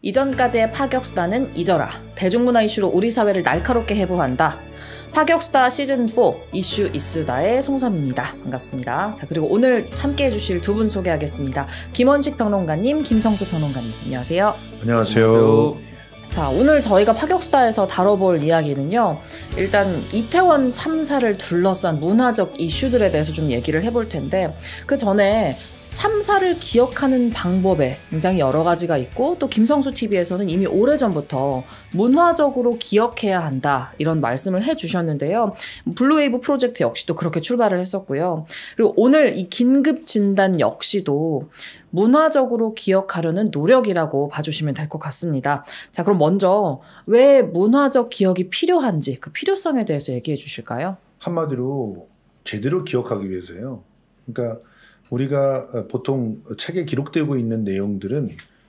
이전까지의 파격수다는 잊어라. 대중문화 이슈로 우리 사회를 날카롭게 해부한다. 파격수다 시즌4 이슈 이수다의 송섬입니다. 반갑습니다. 자, 그리고 오늘 함께 해주실 두 분 소개하겠습니다. 김원식 평론가님, 김성수 평론가님. 안녕하세요. 안녕하세요. 자, 오늘 저희가 파격수다에서 다뤄볼 이야기는요. 일단 이태원 참사를 둘러싼 문화적 이슈들에 대해서 좀 얘기를 해볼 텐데, 그 전에 참사를 기억하는 방법에 굉장히 여러 가지가 있고, 또 김성수 TV에서는 이미 오래전부터 문화적으로 기억해야 한다 이런 말씀을 해주셨는데요. 블루웨이브 프로젝트 역시도 그렇게 출발을 했었고요. 그리고 오늘 이 긴급 진단 역시도 문화적으로 기억하려는 노력이라고 봐주시면 될 것 같습니다. 자, 그럼 먼저 왜 문화적 기억이 필요한지 그 필요성에 대해서 얘기해 주실까요? 한마디로 제대로 기억하기 위해서요. 그러니까 우리가 보통 책에 기록되고 있는 내용들은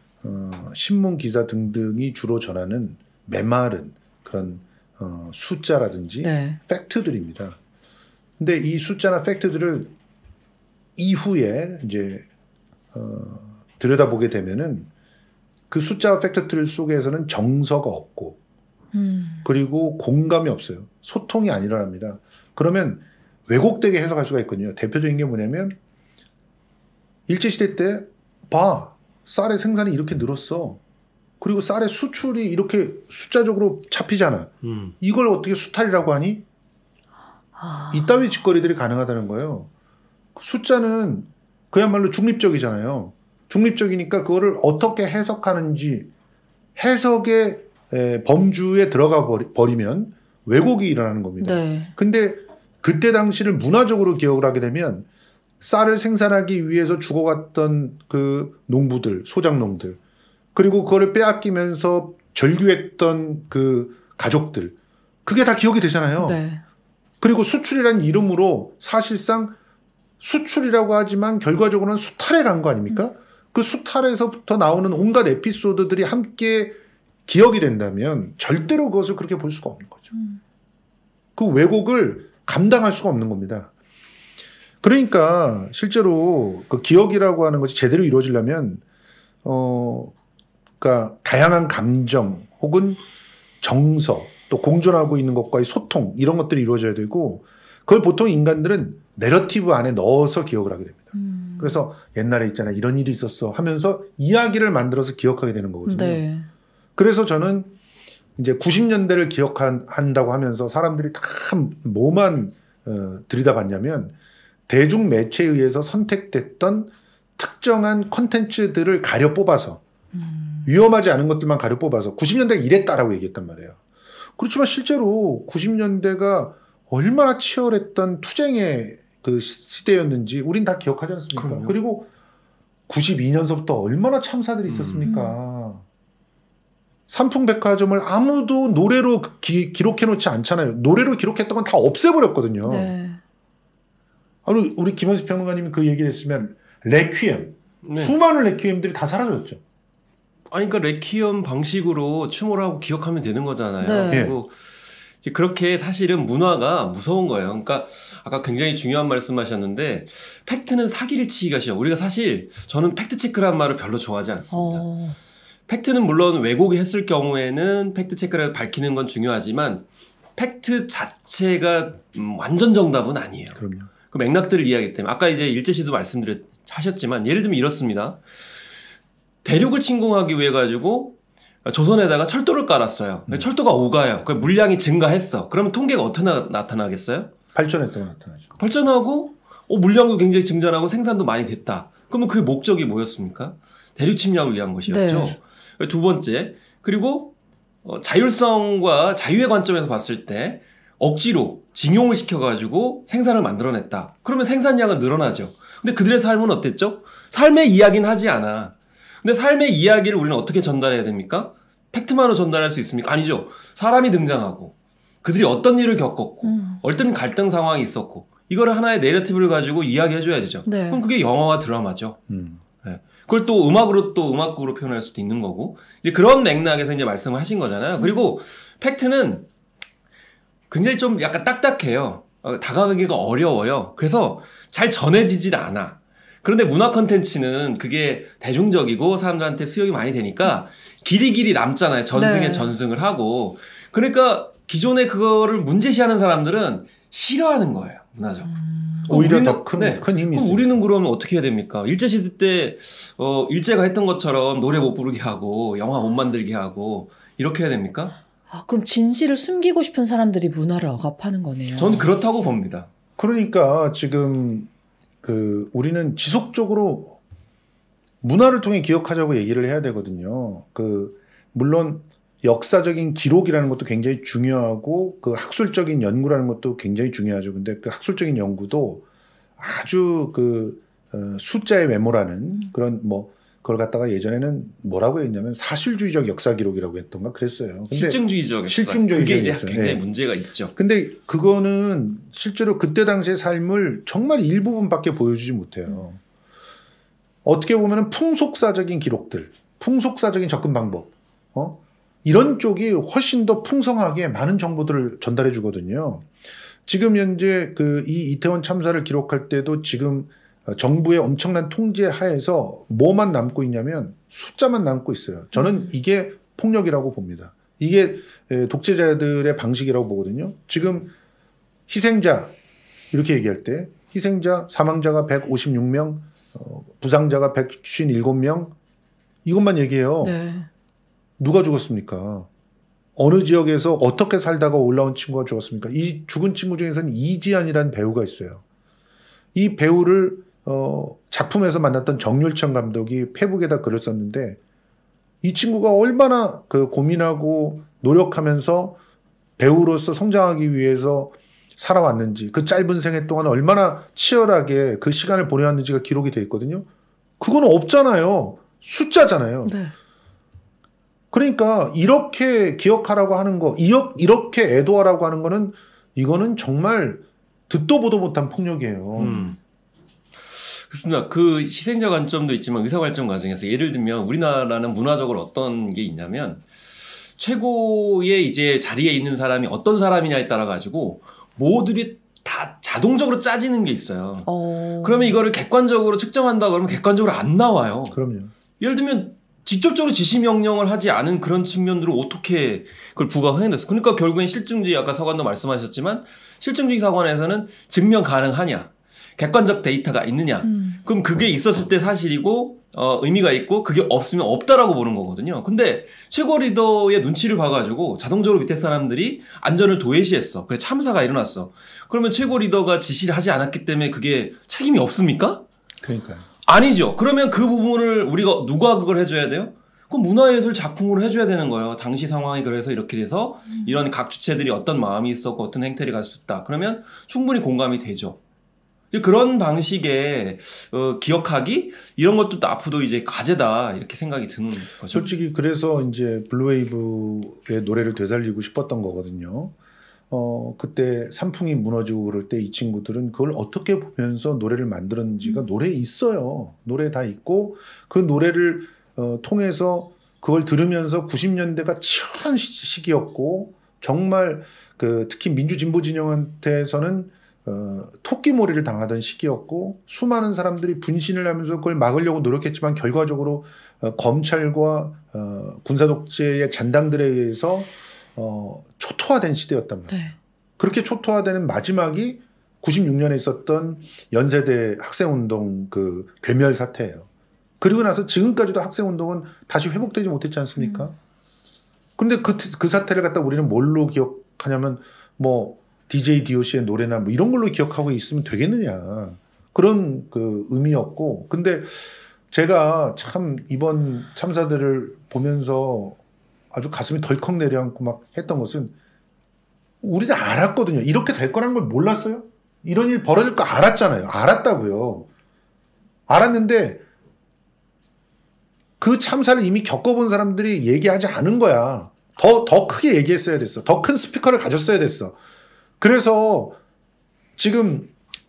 신문 기사 등등이 주로 전하는 메마른 그런 숫자라든지 팩트들입니다. 근데 이 숫자나 팩트들을 이후에 이제 들여다보게 되면은 그 숫자와 팩트들 속에서는 정서가 없고 그리고 공감이 없어요. 소통이 안 일어납니다. 그러면 왜곡되게 해석할 수가 있거든요. 대표적인 게 뭐냐면 일제시대 때 봐, 쌀의 생산이 이렇게 늘었어. 그리고 쌀의 수출이 이렇게 숫자적으로 잡히잖아. 이걸 어떻게 수탈이라고 하니? 이따위 짓거리들이 가능하다는 거예요. 숫자는 그야말로 중립적이잖아요. 중립적이니까 그거를 어떻게 해석하는지 해석의 범주에 들어가 버리면 왜곡이 일어나는 겁니다. 네. 근데 그때 당시를 문화적으로 기억을 하게 되면 쌀을 생산하기 위해서 죽어갔던 그 농부들, 소작농들, 그리고 그거를 빼앗기면서 절규했던 그 가족들, 그게 다 기억이 되잖아요. 네. 그리고 수출이라는 이름으로 사실상 수출이라고 하지만 결과적으로는 수탈에 간 거 아닙니까? 그 수탈에서부터 나오는 온갖 에피소드들이 함께 기억이 된다면 절대로 그것을 그렇게 볼 수가 없는 거죠. 그 왜곡을 감당할 수가 없는 겁니다. 그러니까 실제로 그 기억이라고 하는 것이 제대로 이루어지려면 그러니까 다양한 감정 혹은 정서 또 공존하고 있는 것과의 소통 이런 것들이 이루어져야 되고 그걸 보통 인간들은 내러티브 안에 넣어서 기억을 하게 됩니다. 그래서 옛날에 있잖아 이런 일이 있었어 하면서 이야기를 만들어서 기억하게 되는 거거든요. 네. 그래서 저는 이제 90년대를 기억한다고 하면서 사람들이 다 뭐만 들여다봤냐면 대중 매체에 의해서 선택됐던 특정한 콘텐츠들을 가려 뽑아서 위험하지 않은 것들만 가려 뽑아서 90년대가 이랬다라고 얘기했단 말이에요. 그렇지만 실제로 90년대가 얼마나 치열했던 투쟁의 그 시대였는지 우린 다 기억하지 않습니까? 그럼요. 그리고 92년서부터 얼마나 참사들이 있었습니까? 삼풍백화점을 아무도 노래로 기록해놓지 않잖아요. 노래로 기록했던 건 다 없애버렸거든요. 네. 아니, 우리 김원식 평론가님이 그 얘기를 했으면 레퀴엠, 수많은 레퀴엠들이 다 사라졌죠. 아니, 그러니까 레퀴엠 방식으로 춤을 하고 기억하면 되는 거잖아요. 네. 그리고 이제 그렇게 사실은 문화가 무서운 거예요. 그러니까 아까 굉장히 중요한 말씀하셨는데 팩트는 사기를 치기가 쉬워. 우리가 사실 저는 팩트 체크라는 말을 별로 좋아하지 않습니다. 팩트는 물론 왜곡이 했을 경우에는 팩트 체크를 밝히는 건 중요하지만 팩트 자체가 완전 정답은 아니에요. 그럼요. 그 맥락들을 이해하기 때문에 아까 이제 일제시도 하셨지만 예를 들면 이렇습니다. 대륙을 침공하기 위해 가지고 조선에다가 철도를 깔았어요. 철도가 오가요. 그 물량이 증가했어. 그러면 통계가 어떻게 나타나겠어요? 발전했다고 나타나죠. 발전하고 물량도 굉장히 증전하고 생산도 많이 됐다. 그러면 그 목적이 뭐였습니까? 대륙 침략을 위한 것이었죠. 네. 두 번째, 그리고 자율성과 자유의 관점에서 봤을 때 억지로 징용을 시켜가지고 생산을 만들어냈다. 그러면 생산량은 늘어나죠. 근데 그들의 삶은 어땠죠? 삶의 이야기는 하지 않아. 근데 삶의 이야기를 우리는 어떻게 전달해야 됩니까? 팩트만으로 전달할 수 있습니까? 아니죠. 사람이 등장하고 그들이 어떤 일을 겪었고 어떤 갈등 상황이 있었고 이거를 하나의 내러티브를 가지고 이야기해줘야 되죠. 네. 그럼 그게 영화와 드라마죠. 네. 그걸 또 음악곡으로 표현할 수도 있는 거고 이제 그런 맥락에서 이제 말씀을 하신 거잖아요. 그리고 팩트는 굉장히 좀 약간 딱딱해요. 다가가기가 어려워요. 그래서 잘 전해지질 않아. 그런데 문화 콘텐츠는 그게 대중적이고 사람들한테 수용이 많이 되니까 길이 남잖아요. 전승에 네. 전승을 하고. 그러니까 기존에 그거를 문제시하는 사람들은 싫어하는 거예요. 문화적으로. 오히려 더 큰 힘이 있어요. 우리는 그러면 어떻게 해야 됩니까? 일제시대 때 일제가 했던 것처럼 노래 못 부르게 하고 영화 못 만들게 하고 이렇게 해야 됩니까? 아, 그럼 진실을 숨기고 싶은 사람들이 문화를 억압하는 거네요. 저는 그렇다고 봅니다. 그러니까 지금 우리는 지속적으로 문화를 통해 기억하자고 얘기를 해야 되거든요. 물론 역사적인 기록이라는 것도 굉장히 중요하고 그 학술적인 연구라는 것도 굉장히 중요하죠. 근데 그 학술적인 연구도 아주 숫자에 메모라는 그런 그걸 갖다가 예전에는 뭐라고 했냐면 사실주의적 역사 기록이라고 했던가 그랬어요. 근데 실증주의적 역사. 실증주의적 그게 이제 역사. 굉장히 네. 문제가 있죠. 근데 그거는 실제로 그때 당시의 삶을 정말 일부분밖에 보여주지 못해요. 어떻게 보면은 풍속사적인 기록들, 풍속사적인 접근 방법, 이런 쪽이 훨씬 더 풍성하게 많은 정보들을 전달해 주거든요. 지금 현재 이 이태원 참사를 기록할 때도 지금 정부의 엄청난 통제 하에서 뭐만 남고 있냐면 숫자만 남고 있어요. 저는 이게 폭력이라고 봅니다. 이게 독재자들의 방식이라고 보거든요. 지금 희생자 이렇게 얘기할 때 희생자 사망자가 156명, 부상자가 157명 이것만 얘기해요. 네. 누가 죽었습니까? 어느 지역에서 어떻게 살다가 올라온 친구가 죽었습니까? 이 죽은 친구 중에서는 이지안이라는 배우가 있어요. 이 배우를 작품에서 만났던 정률천 감독이 페북에다 글을 썼는데 이 친구가 얼마나 고민하고 노력하면서 배우로서 성장하기 위해서 살아왔는지 그 짧은 생애 동안 얼마나 치열하게 그 시간을 보내왔는지가 기록이 돼 있거든요. 그건 없잖아요. 숫자잖아요. 네. 그러니까 이렇게 기억하라고 하는 거, 이렇게 애도하라고 하는 거는 이거는 정말 듣도 보도 못한 폭력이에요. 그렇습니다. 그 희생자 관점도 있지만 의사 관점 과정에서 예를 들면 우리나라는 문화적으로 어떤 게 있냐면 최고의 이제 자리에 있는 사람이 어떤 사람이냐에 따라 가지고 모두들이 다 자동적으로 짜지는 게 있어요. 그러면 이거를 객관적으로 측정한다 그러면 객관적으로 안 나와요. 그럼요. 예를 들면 직접적으로 지시 명령을 하지 않은 그런 측면들을 어떻게 그걸 부과해냈어? 그러니까 결국엔 실증주의 아까 서관도 말씀하셨지만 실증주의 사관에서는 증명 가능하냐, 객관적 데이터가 있느냐. 그럼 그게 있었을 때 사실이고 의미가 있고 그게 없으면 없다라고 보는 거거든요. 근데 최고 리더의 눈치를 봐가지고 자동적으로 밑에 사람들이 안전을 도외시했어. 그래서 참사가 일어났어. 그러면 최고 리더가 지시를 하지 않았기 때문에 그게 책임이 없습니까? 그러니까요. 아니죠. 그러면 그 부분을 누가 그걸 해줘야 돼요? 그럼 문화예술 작품으로 해줘야 되는 거예요. 당시 상황이 그래서 이렇게 돼서 이런 각 주체들이 어떤 마음이 있었고 어떤 행태를 가졌다. 그러면 충분히 공감이 되죠. 그런 방식의 기억하기 이런 것도 앞으로 이제 과제다 이렇게 생각이 드는 거죠. 솔직히 그래서 이제 블루웨이브의 노래를 되살리고 싶었던 거거든요. 그때 산풍이 무너지고 그럴 때 이 친구들은 그걸 어떻게 보면서 노래를 만들었는지가 노래에 있어요. 노래에 다 있고 그 노래를 통해서 그걸 들으면서 90년대가 치열한 시기였고 정말 특히 민주진보 진영한테서는 토끼몰이를 당하던 시기였고 수많은 사람들이 분신을 하면서 그걸 막으려고 노력했지만 결과적으로 검찰과 군사독재의 잔당들에 의해서 초토화된 시대였단 말이에요. 네. 그렇게 초토화되는 마지막이 96년에 있었던 연세대 학생운동 괴멸 사태예요. 그리고 나서 지금까지도 학생운동은 다시 회복되지 못했지 않습니까? 그런데 그 사태를 갖다 우리는 뭘로 기억하냐면 DJ DOC의 노래나 이런 걸로 기억하고 있으면 되겠느냐. 그런 의미였고. 근데 제가 참 이번 참사들을 보면서 아주 가슴이 덜컥 내려앉고 막 했던 것은 우리는 알았거든요. 이렇게 될 거라는 걸 몰랐어요? 이런 일 벌어질 거 알았잖아요. 알았다고요. 알았는데 그 참사를 이미 겪어본 사람들이 얘기하지 않은 거야. 더 크게 얘기했어야 됐어. 더 큰 스피커를 가졌어야 됐어. 그래서 지금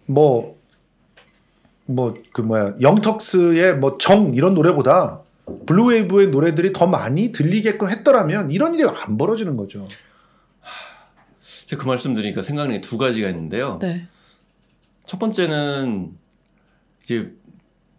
영턱스의 정 이런 노래보다 블루웨이브의 노래들이 더 많이 들리게끔 했더라면 이런 일이 안 벌어지는 거죠. 제가 그 말씀 드리니까 생각나는 게 두 가지가 있는데요. 네. 첫 번째는 이제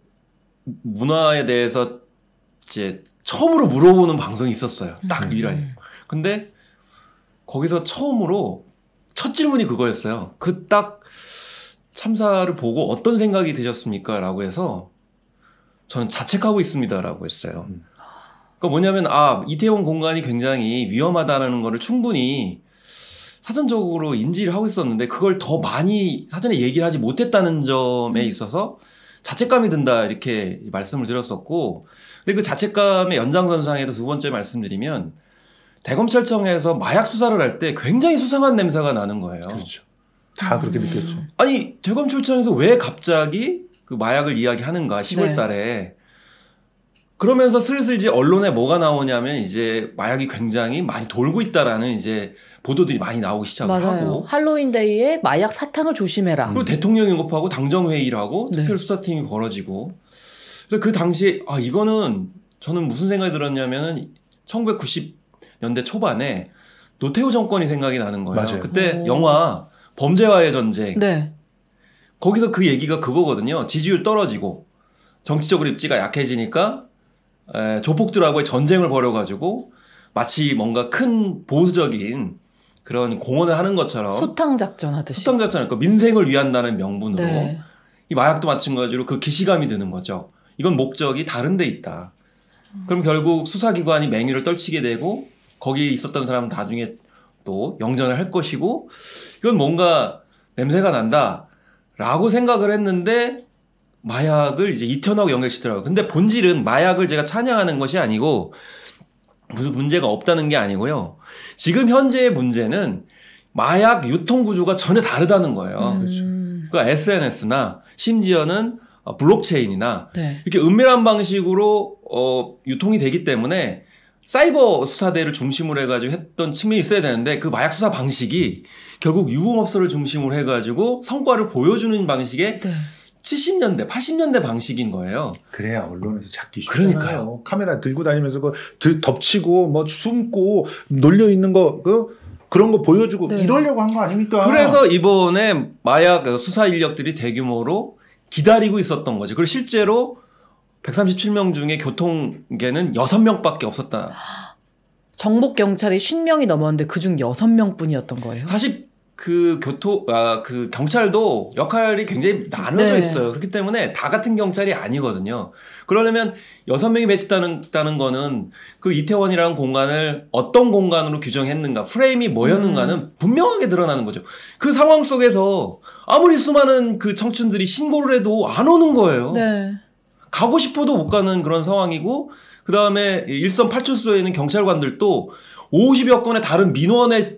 문화에 대해서 이제 처음으로 물어보는 방송이 있었어요. 딱 유일하게. 근데 거기서 처음으로 첫 질문이 그거였어요. 그 딱 참사를 보고 어떤 생각이 드셨습니까? 라고 해서 저는 자책하고 있습니다라고 했어요. 그러니까 뭐냐면 이태원 공간이 굉장히 위험하다는 거를 충분히 사전적으로 인지를 하고 있었는데 그걸 더 많이 사전에 얘기를 하지 못했다는 점에 있어서 자책감이 든다 이렇게 말씀을 드렸었고, 근데 그 자책감의 연장선상에도 두 번째 말씀드리면 대검찰청에서 마약 수사를 할 때 굉장히 수상한 냄새가 나는 거예요. 그렇죠. 다 그렇게 느꼈죠. 아니 대검찰청에서 왜 갑자기 그 마약을 이야기하는가 10월 달에. 그러면서 슬슬 이제 언론에 뭐가 나오냐면 이제 마약이 굉장히 많이 돌고 있다라는 이제 보도들이 많이 나오기 시작을 하고, 할로윈데이에 마약 사탕을 조심해라. 그리고 대통령 인급하고 당정회의를 하고 특별수사팀이 벌어지고. 그래서 그 당시에 이거는 저는 무슨 생각이 들었냐면은 1990년대 초반에 노태우 정권이 생각이 나는 거예요. 맞아요. 그때 영화 범죄와의 전쟁. 거기서 그 얘기가 그거거든요. 지지율 떨어지고 정치적으로 입지가 약해지니까 조폭들하고의 전쟁을 벌여가지고 마치 뭔가 큰 보수적인 그런 공헌을 하는 것처럼 소탕작전 하듯이. 소탕작전, 그러니까 민생을 위한다는 명분으로 이 마약도 마찬가지로 그 기시감이 드는 거죠. 이건 목적이 다른 데 있다. 그럼 결국 수사기관이 맹위를 떨치게 되고 거기 있었던 사람은 나중에 또 영전을 할 것이고, 이건 뭔가 냄새가 난다라고 생각을 했는데 마약을 이제 이태원하고 연결시더라고요. 근데 본질은 마약을 제가 찬양하는 것이 아니고 무슨 문제가 없다는 게 아니고요. 지금 현재의 문제는 마약 유통 구조가 전혀 다르다는 거예요. 그러니까 SNS나 심지어는 블록체인이나 이렇게 은밀한 방식으로 유통이 되기 때문에 사이버 수사대를 중심으로 해가지고 했던 측면이 있어야 되는데 그 마약 수사 방식이 결국 유흥업소를 중심으로 해가지고 성과를 보여주는 방식의 70년대, 80년대 방식인 거예요. 그래야 언론에서 찾기 쉽잖아요. 그러니까요. 카메라 들고 다니면서 덮치고 뭐 숨고 놀려 있는 거 그런 거 보여주고 이러려고 한 거 아닙니까? 그래서 이번에 마약 수사 인력들이 대규모로 기다리고 있었던 거죠. 그리고 실제로 137명 중에 교통계는 6명밖에 없었다. 정복 경찰이 50명이 넘었는데 그중 6명뿐이었던 거예요. 사실 그 경찰도 역할이 굉장히 나눠져 있어요. 그렇기 때문에 다 같은 경찰이 아니거든요. 그러려면 6명이 배치했다는 거는 그 이태원이라는 공간을 어떤 공간으로 규정했는가, 프레임이 뭐였는가는 분명하게 드러나는 거죠. 그 상황 속에서 아무리 수많은 그 청춘들이 신고를 해도 안 오는 거예요. 가고 싶어도 못 가는 그런 상황이고, 그 다음에 일선 파출소에 있는 경찰관들도 50여 건의 다른 민원에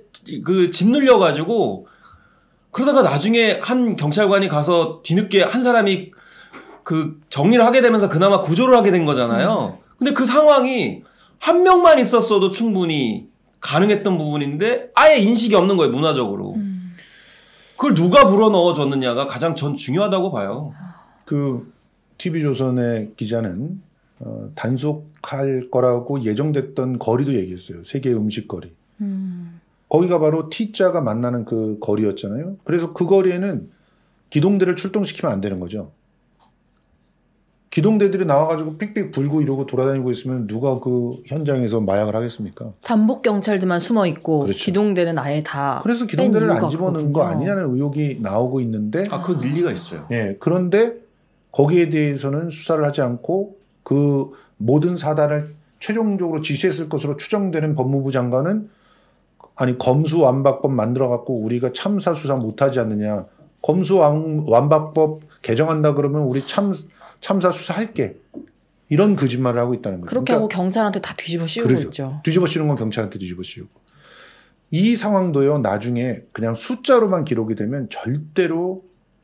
짓눌려가지고, 그러다가 나중에 한 경찰관이 가서 뒤늦게 한 사람이 그 정리를 하게 되면서 그나마 구조를 하게 된 거잖아요. 근데 그 상황이 한 명만 있었어도 충분히 가능했던 부분인데 아예 인식이 없는 거예요, 문화적으로. 그걸 누가 불어넣어 줬느냐가 가장 전 중요하다고 봐요. 그 TV조선의 기자는 단속할 거라고 예정됐던 거리도 얘기했어요. 세계 음식거리. 거기가 바로 T자가 만나는 그 거리였잖아요. 그래서 그 거리에는 기동대를 출동시키면 안 되는 거죠. 기동대들이 나와가지고 삑삑 불고 이러고 돌아다니고 있으면 누가 그 현장에서 마약을 하겠습니까? 잠복 경찰들만 숨어 있고 기동대는 아예 다. 그래서 기동대를 안 집어넣은 거 아니냐는 의혹이 나오고 있는데. 그 일리가 있어요. 그런데 거기에 대해서는 수사를 하지 않고 그 모든 사단을 최종적으로 지시했을 것으로 추정되는 법무부 장관은 검수완박법 만들어갖고 우리가 참사 수사 못하지 않느냐. 검수완박법 개정한다 그러면 우리 참사 수사할게. 이런 거짓말을 하고 있다는 거죠. 그렇게 하고 경찰한테 다 뒤집어 씌우고 있죠. 뒤집어 씌우는 건 경찰한테 뒤집어 씌우고. 이 상황도요. 나중에 그냥 숫자로만 기록이 되면 절대로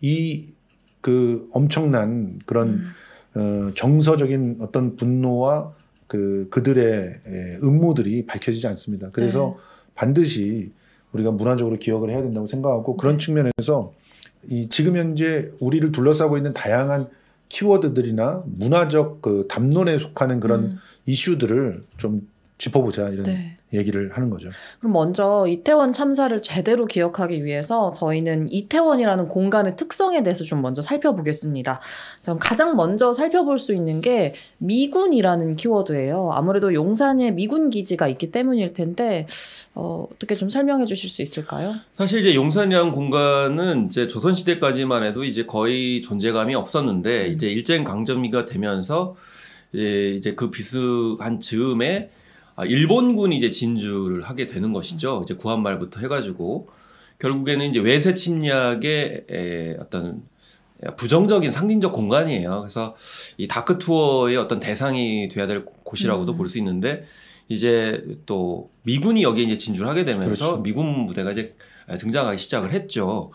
그 엄청난 그런 정서적인 어떤 분노와 그들의 음모들이 밝혀지지 않습니다. 그래서 반드시 우리가 문화적으로 기억을 해야 된다고 생각하고, 그런 측면에서 지금 현재 우리를 둘러싸고 있는 다양한 키워드들이나 문화적 그 담론에 속하는 그런 이슈들을 좀 짚어보자 이런 네. 얘기를 하는 거죠. 그럼 먼저 이태원 참사를 제대로 기억하기 위해서 저희는 이태원이라는 공간의 특성에 대해서 좀 먼저 살펴보겠습니다. 자, 가장 먼저 살펴볼 수 있는 게 미군이라는 키워드예요. 아무래도 용산에 미군 기지가 있기 때문일 텐데 어떻게 좀 설명해 주실 수 있을까요? 사실 이제 용산이라는 공간은 이제 조선시대까지만 해도 이제 거의 존재감이 없었는데 이제 일제행 강점기가 되면서 이제 그 비슷한 즈음에 일본군이 이제 진주를 하게 되는 것이죠. 이제 구한말부터 해가지고 결국에는 이제 외세 침략의 어떤 부정적인 상징적 공간이에요. 그래서 이 다크 투어의 어떤 대상이 돼야 될 곳이라고도 볼 수 있는데 이제 또 미군이 여기에 이제 진주를 하게 되면서 그렇죠. 미군 부대가 이제 등장하기 시작을 했죠.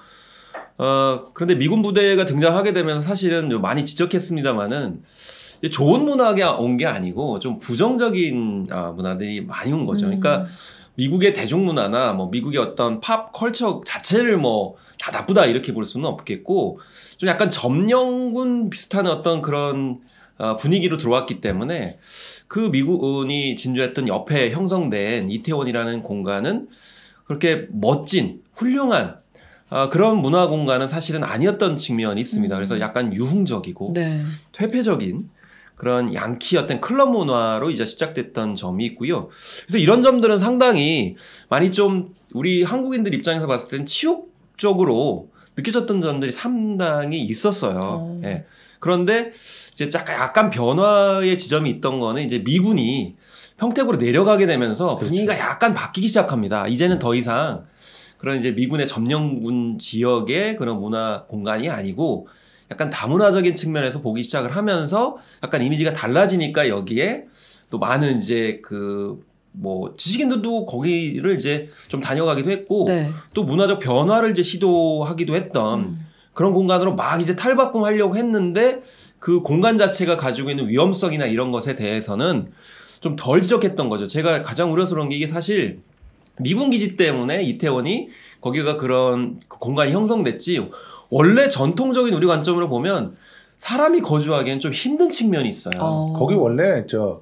그런데 미군 부대가 등장하게 되면서 사실은 많이 지적했습니다만은 좋은 문화가 온 게 아니고 좀 부정적인 문화들이 많이 온 거죠. 그러니까 미국의 대중문화나 뭐 미국의 어떤 팝 컬처 자체를 뭐 다 나쁘다 이렇게 볼 수는 없겠고 좀 약간 점령군 비슷한 어떤 그런 분위기로 들어왔기 때문에 그 미군이 진주했던 옆에 형성된 이태원이라는 공간은 그렇게 멋진 훌륭한 그런 문화 공간은 사실은 아니었던 측면이 있습니다. 그래서 약간 유흥적이고 네. 퇴폐적인 그런 양키 어떤 클럽 문화로 이제 시작됐던 점이 있고요. 그래서 이런 점들은 상당히 많이 좀 우리 한국인들 입장에서 봤을 때는 치욕적으로 느껴졌던 점들이 상당히 있었어요. 예. 그런데 이제 약간 변화의 지점이 있던 거는 이제 미군이 평택으로 내려가게 되면서 그렇죠. 분위기가 약간 바뀌기 시작합니다. 이제는 더 이상 그런 이제 미군의 점령군 지역의 그런 문화 공간이 아니고 약간 다문화적인 측면에서 보기 시작을 하면서 약간 이미지가 달라지니까 여기에 또 많은 이제 뭐 지식인들도 거기를 이제 좀 다녀가기도 했고 네. 또 문화적 변화를 이제 시도하기도 했던 그런 공간으로 막 이제 탈바꿈하려고 했는데 그 공간 자체가 가지고 있는 위험성이나 이런 것에 대해서는 좀 덜 지적했던 거죠. 제가 가장 우려스러운 게 이게 사실 미군 기지 때문에 이태원이 거기가 그런 공간이 형성됐지 원래 전통적인 우리 관점으로 보면 사람이 거주하기엔 좀 힘든 측면이 있어요. 거기 원래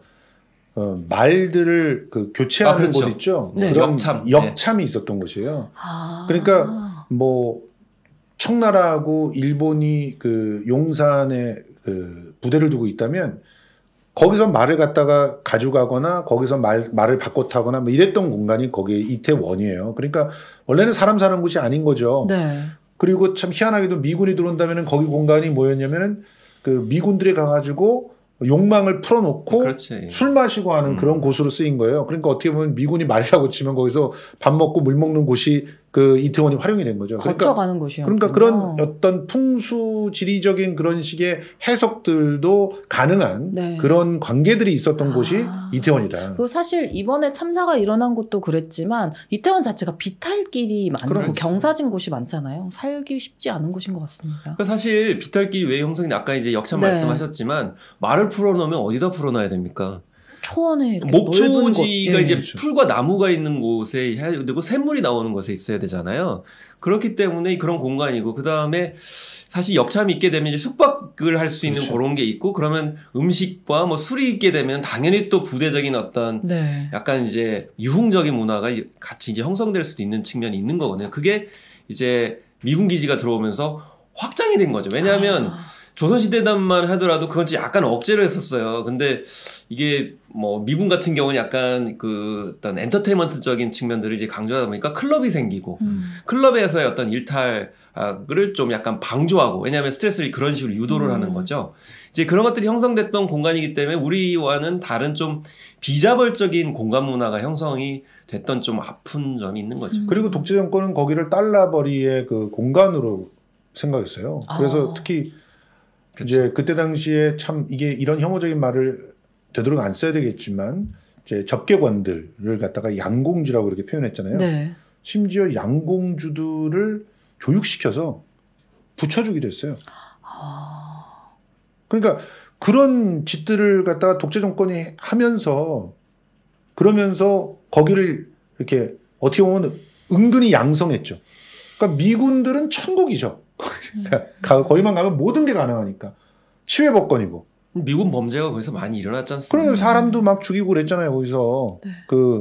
말들을 교체하는 그렇죠. 곳 있죠. 네. 그런 역참. 이 있었던 곳이에요. 그러니까 뭐 청나라하고 일본이 용산에 부대를 두고 있다면 거기서 말을 갖다가 가져가거나 거기서 말을 바꿔 타거나 뭐 이랬던 공간이 거기 이태원이에요. 그러니까 원래는 사람 사는 곳이 아닌 거죠. 네. 그리고 참 희한하게도 미군이 들어온다면은 거기 공간이 뭐였냐면은 미군들이 가가지고 욕망을 풀어놓고 그렇지. 술 마시고 하는 그런 곳으로 쓰인 거예요. 그러니까 어떻게 보면 미군이 말이라고 치면 거기서 밥 먹고 물 먹는 곳이 이태원이 활용이 된 거죠. 거쳐가는 곳이요. 그러니까 그런 어떤 풍수 지리적인 그런 식의 해석들도 가능한 네. 그런 관계들이 있었던 곳이 이태원이다. 그 사실 이번에 참사가 일어난 곳도 그랬지만 이태원 자체가 비탈길이 많고 그렇죠. 경사진 곳이 많잖아요. 살기 쉽지 않은 곳인 것 같습니다. 그러니까 사실 비탈길이 왜 형성이 아까 이제 역참 네. 말씀하셨지만 말을 풀어놓으면 어디다 풀어놔야 됩니까? 초원에 이렇게 목초지가 이제 그렇죠. 풀과 나무가 있는 곳에 해야 되고 샘물이 나오는 곳에 있어야 되잖아요. 그렇기 때문에 그런 공간이고 그 다음에 사실 역참이 있게 되면 이제 숙박을 할 수 있는 그렇죠. 그런 게 있고 그러면 음식과 뭐 술이 있게 되면 당연히 또 부대적인 어떤 네. 약간 이제 유흥적인 문화가 같이 이제 형성될 수도 있는 측면이 있는 거거든요. 그게 이제 미군 기지가 들어오면서 확장이 된 거죠. 왜냐하면 조선시대단만 하더라도 그건 약간 억제를 했었어요. 근데 이게 뭐 미군 같은 경우는 약간 어떤 엔터테인먼트적인 측면들을 이제 강조하다 보니까 클럽이 생기고 클럽에서의 어떤 일탈을 좀 약간 방조하고 왜냐하면 스트레스를 그런 식으로 유도를 하는 거죠. 이제 그런 것들이 형성됐던 공간이기 때문에 우리와는 다른 좀 비자벌적인 공간 문화가 형성이 됐던 좀 아픈 점이 있는 거죠. 그리고 독재 정권은 거기를 달라버리의 공간으로 생각했어요. 그래서 특히 이제 그때 당시에 참 이게 이런 혐오적인 말을 되도록 안 써야 되겠지만 이제 접객원들을 갖다가 양공주라고 이렇게 표현했잖아요. 네. 심지어 양공주들을 교육시켜서 붙여주기도 했어요. 그러니까 그런 짓들을 갖다가 독재 정권이 하면서 그러면서 거기를 이렇게 어떻게 보면 은근히 양성했죠. 그러니까 미군들은 천국이죠. 거기만 가면 모든 게 가능하니까 치외법권이고 미군 범죄가 거기서 많이 일어났지 않습니까? 그래요. 사람도 막 죽이고 그랬잖아요. 거기서 네.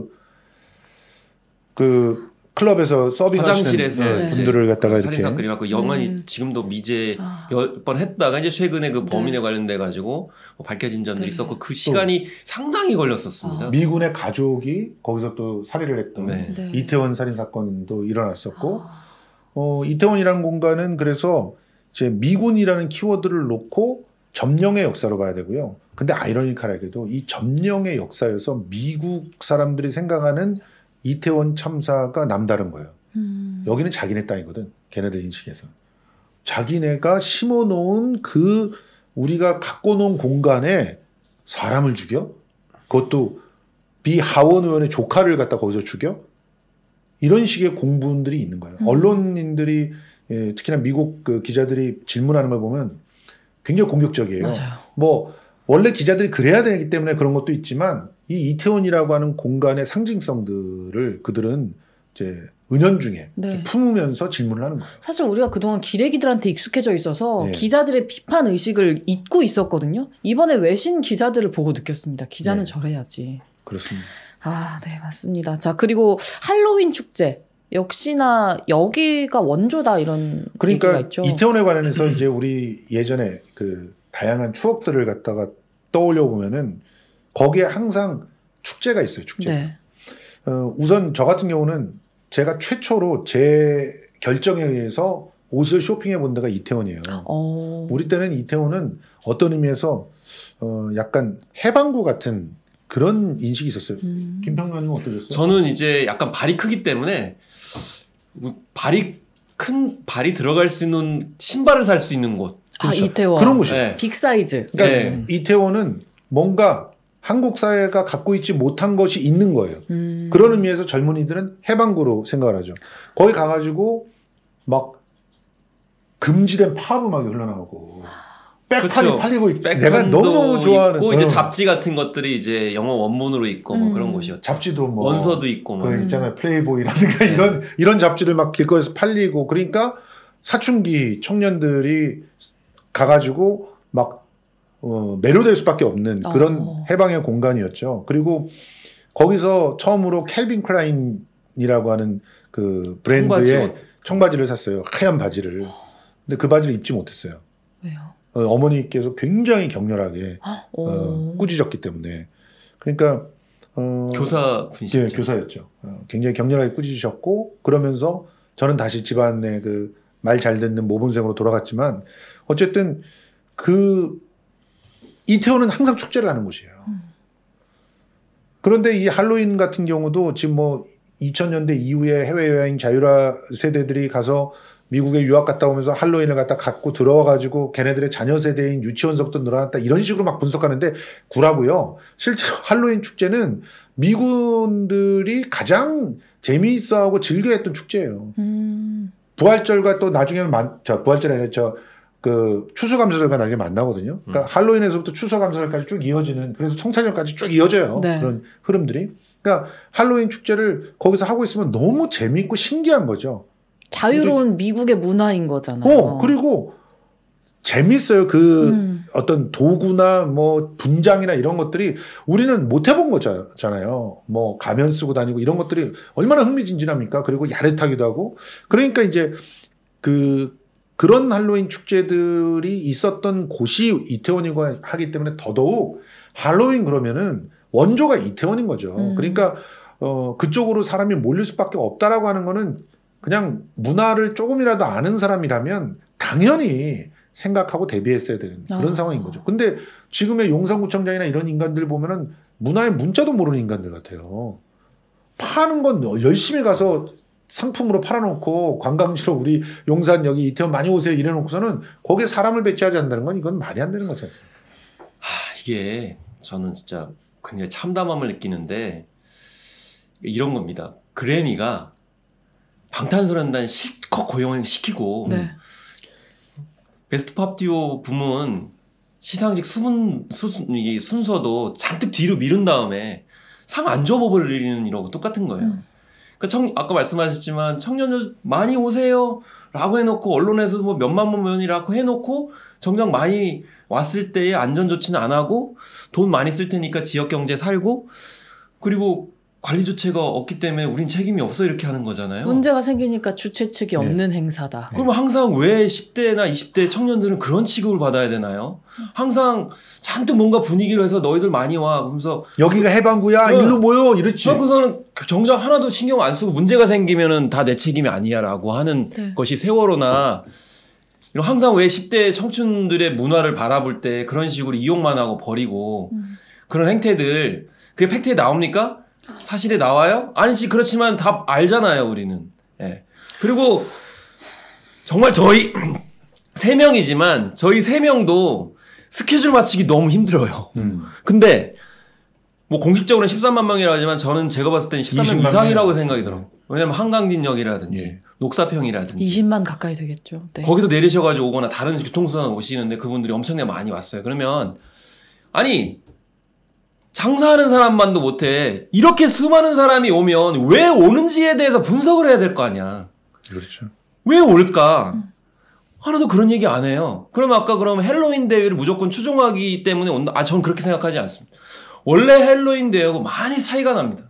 그 클럽에서 서빙하시는 화장실에서 분들을 갖다가 살인 이렇게 사건이 일어났고 영원히 지금도 미제 아. 몇 번 했다가 이제 최근에 그 범인에 네. 관련돼 가지고 뭐 밝혀진 점들이 네. 있었고 그 시간이 상당히 걸렸었습니다. 미군의 가족이 거기서 또 살해를 했던 네. 네. 이태원 살인 사건도 일어났었고 아. 이태원이라는 공간은 그래서 이제 미군이라는 키워드를 놓고 점령의 역사로 봐야 되고요. 근데 아이러니컬하게도 이 점령의 역사여서 미국 사람들이 생각하는 이태원 참사가 남다른 거예요. 여기는 자기네 땅이거든. 걔네들 인식에서. 자기네가 심어놓은 그 우리가 갖고 놓은 공간에 사람을 죽여? 그것도 하원 의원의 조카를 갖다 거기서 죽여? 이런 식의 공분들이 있는 거예요. 언론인들이 특히나 미국 그 기자들이 질문하는 걸 보면 굉장히 공격적이에요. 맞아요. 뭐 원래 기자들이 그래야 되기 때문에 그런 것도 있지만 이 이태원이라고 하는 공간의 상징성들을 그들은 이제 은연중에 네. 품으면서 질문을 하는 거예요. 사실 우리가 그동안 기레기들한테 익숙해져 있어서 네. 기자들의 비판 의식을 잊고 있었거든요. 이번에 외신 기자들을 보고 느꼈습니다. 기자는 네. 저래야지. 그렇습니다. 아, 네, 맞습니다. 자, 그리고 할로윈 축제. 역시나 여기가 원조다 이런 얘기가 그러니까 있죠. 이태원에 관련해서 이제 우리 예전에 그 다양한 추억들을 갖다가 떠올려 보면은 거기에 항상 축제가 있어요. 축제. 네. 우선 저 같은 경우는 제가 최초로 제 결정에 의해서 옷을 쇼핑해 본 데가 이태원이에요. 우리 때는 이태원은 어떤 의미에서 약간 해방구 같은 그런 인식이 있었어요. 김평만님은 어떠셨어요? 저는 이제 약간 발이 크기 때문에 발이 들어갈 수 있는 신발을 살 수 있는 곳. 그렇죠. 아, 이태원. 그런 곳이에요. 네. 빅 사이즈. 그러니까 네. 이태원은 뭔가 한국 사회가 갖고 있지 못한 것이 있는 거예요. 그런 의미에서 젊은이들은 해방구로 생각을 하죠. 거기 가가지고 막 금지된 팝 음악이 흘러나오고 백판이 그렇죠. 팔리고 있고 내가 백판도 너무너무 좋아하는 있고 이제 잡지 같은 것들이 이제 영어 원문으로 있고 뭐 그런 곳이었죠. 잡지도 뭐 원서도 있고 뭐. 그 있잖아요. 플레이보이라든가 이런 잡지들 막 길거리에서 팔리고 그러니까 사춘기 청년들이 가가지고 막 매료될 수밖에 없는 그런 해방의 공간이었죠. 그리고 거기서 처음으로 캘빈 클라인이라고 하는 그 브랜드의 청바지를 샀어요. 하얀 바지를. 근데 그 바지를 입지 못했어요. 왜요? 어머니께서 굉장히 격렬하게 꾸짖었기 때문에. 그러니까 교사분이셨죠. 예, 교사였죠. 굉장히 격렬하게 꾸짖으셨고 그러면서 저는 다시 집안의 그 말 잘 듣는 모범생으로 돌아갔지만 어쨌든 그 이태원은 항상 축제를 하는 곳이에요. 그런데 이 할로윈 같은 경우도 지금 뭐 2000년대 이후에 해외여행 자유화 세대들이 가서 미국에 유학 갔다 오면서 할로윈을 갖다 갖고 들어와가지고 걔네들의 자녀 세대인 유치원서부터 늘어났다 이런 식으로 막 분석하는데 구라고요. 실제로 할로윈 축제는 미군들이 가장 재미있어하고 즐겨했던 축제예요. 부활절과 또 나중에는 부활절이 아니라 그 추수감사절과 나중에 만나거든요. 그러니까 할로윈에서부터 추수감사절까지 쭉 이어지는 그래서 청차절까지 쭉 이어져요. 네. 그런 흐름들이. 그러니까 할로윈 축제를 거기서 하고 있으면 너무 재미있고 신기한 거죠. 자유로운 미국의 문화인 거잖아요. 그리고 재밌어요. 그 어떤 도구나 뭐 분장이나 이런 것들이 우리는 못 해본 거잖아요. 뭐 가면 쓰고 다니고 이런 것들이 얼마나 흥미진진합니까? 그리고 야릇하기도 하고. 그러니까 이제 그런 할로윈 축제들이 있었던 곳이 이태원이고 하기 때문에 더더욱 할로윈 그러면은 원조가 이태원인 거죠. 그러니까 그쪽으로 사람이 몰릴 수밖에 없다라고 하는 거는 그냥 문화를 조금이라도 아는 사람이라면 당연히 생각하고 대비했어야 되는 그런 상황인 거죠. 근데 지금의 용산구청장이나 이런 인간들 보면은 문화의 문자도 모르는 인간들 같아요. 파는 건 열심히 가서 상품으로 팔아놓고 관광지로 우리 용산 여기 이태원 많이 오세요 이래놓고서는 거기에 사람을 배치하지 않는다는 건 이건 말이 안 되는 거지 않습니까? 이게 저는 진짜 굉장히 참담함을 느끼는데 이런 겁니다. 그래미가 방탄소년단 실컷 고용시키고 네. 베스트 팝 듀오 부문 시상식 순서도 잔뜩 뒤로 미룬 다음에 상 안 줘버리는 이러고 똑같은 거예요. 아까 말씀하셨지만 청년들 많이 오세요 라고 해놓고 언론에서도 뭐 몇만 명이라고 해놓고 정작 많이 왔을 때에 안전조치는 안 하고 돈 많이 쓸 테니까 지역경제 살고 그리고 관리조치가 없기 때문에 우린 책임이 없어 이렇게 하는 거잖아요. 문제가 생기니까 주최 측이 없는 행사다. 그러면 항상 왜 10대나 20대 청년들은 그런 취급을 받아야 되나요? 항상 잔뜩 뭔가 분위기로 해서 너희들 많이 와 그러면서 여기가 해방구야 일로 모여 이렇지. 그래서는 정작 하나도 신경 안 쓰고 문제가 생기면은 다 내 책임이 아니야라고 하는 것이 세월호나 이런 항상 왜 10대 청춘들의 문화를 바라볼 때 그런 식으로 이용만 하고 버리고 그런 행태들 그게 팩트에 나옵니까? 사실에 나와요? 아니지 그렇지만 다 알잖아요 우리는. 예. 그리고 정말 저희 3명이지만 저희 3명도 스케줄 맞추기 너무 힘들어요. 근데 뭐 공식적으로는 13만 명이라고 하지만 저는 제가 봤을 때는 13만 명 이상이라고 생각이 들어요. 왜냐면 한강진역이라든지 녹사평이라든지 20만 가까이 되겠죠. 네. 거기서 내리셔가지고 오거나 다른 교통수단 오시는데 그분들이 엄청나게 많이 왔어요. 그러면 아니 장사하는 사람만도 못해 이렇게 수많은 사람이 오면 왜 오는지에 대해서 분석을 해야 될 거 아니야. 그렇죠. 왜 올까? 하나도 그런 얘기 안 해요. 그러면 아까 그러면 헬로윈 대회를 무조건 추종하기 때문에 온다? 전 그렇게 생각하지 않습니다. 원래 헬로윈 대회하고 많이 차이가 납니다.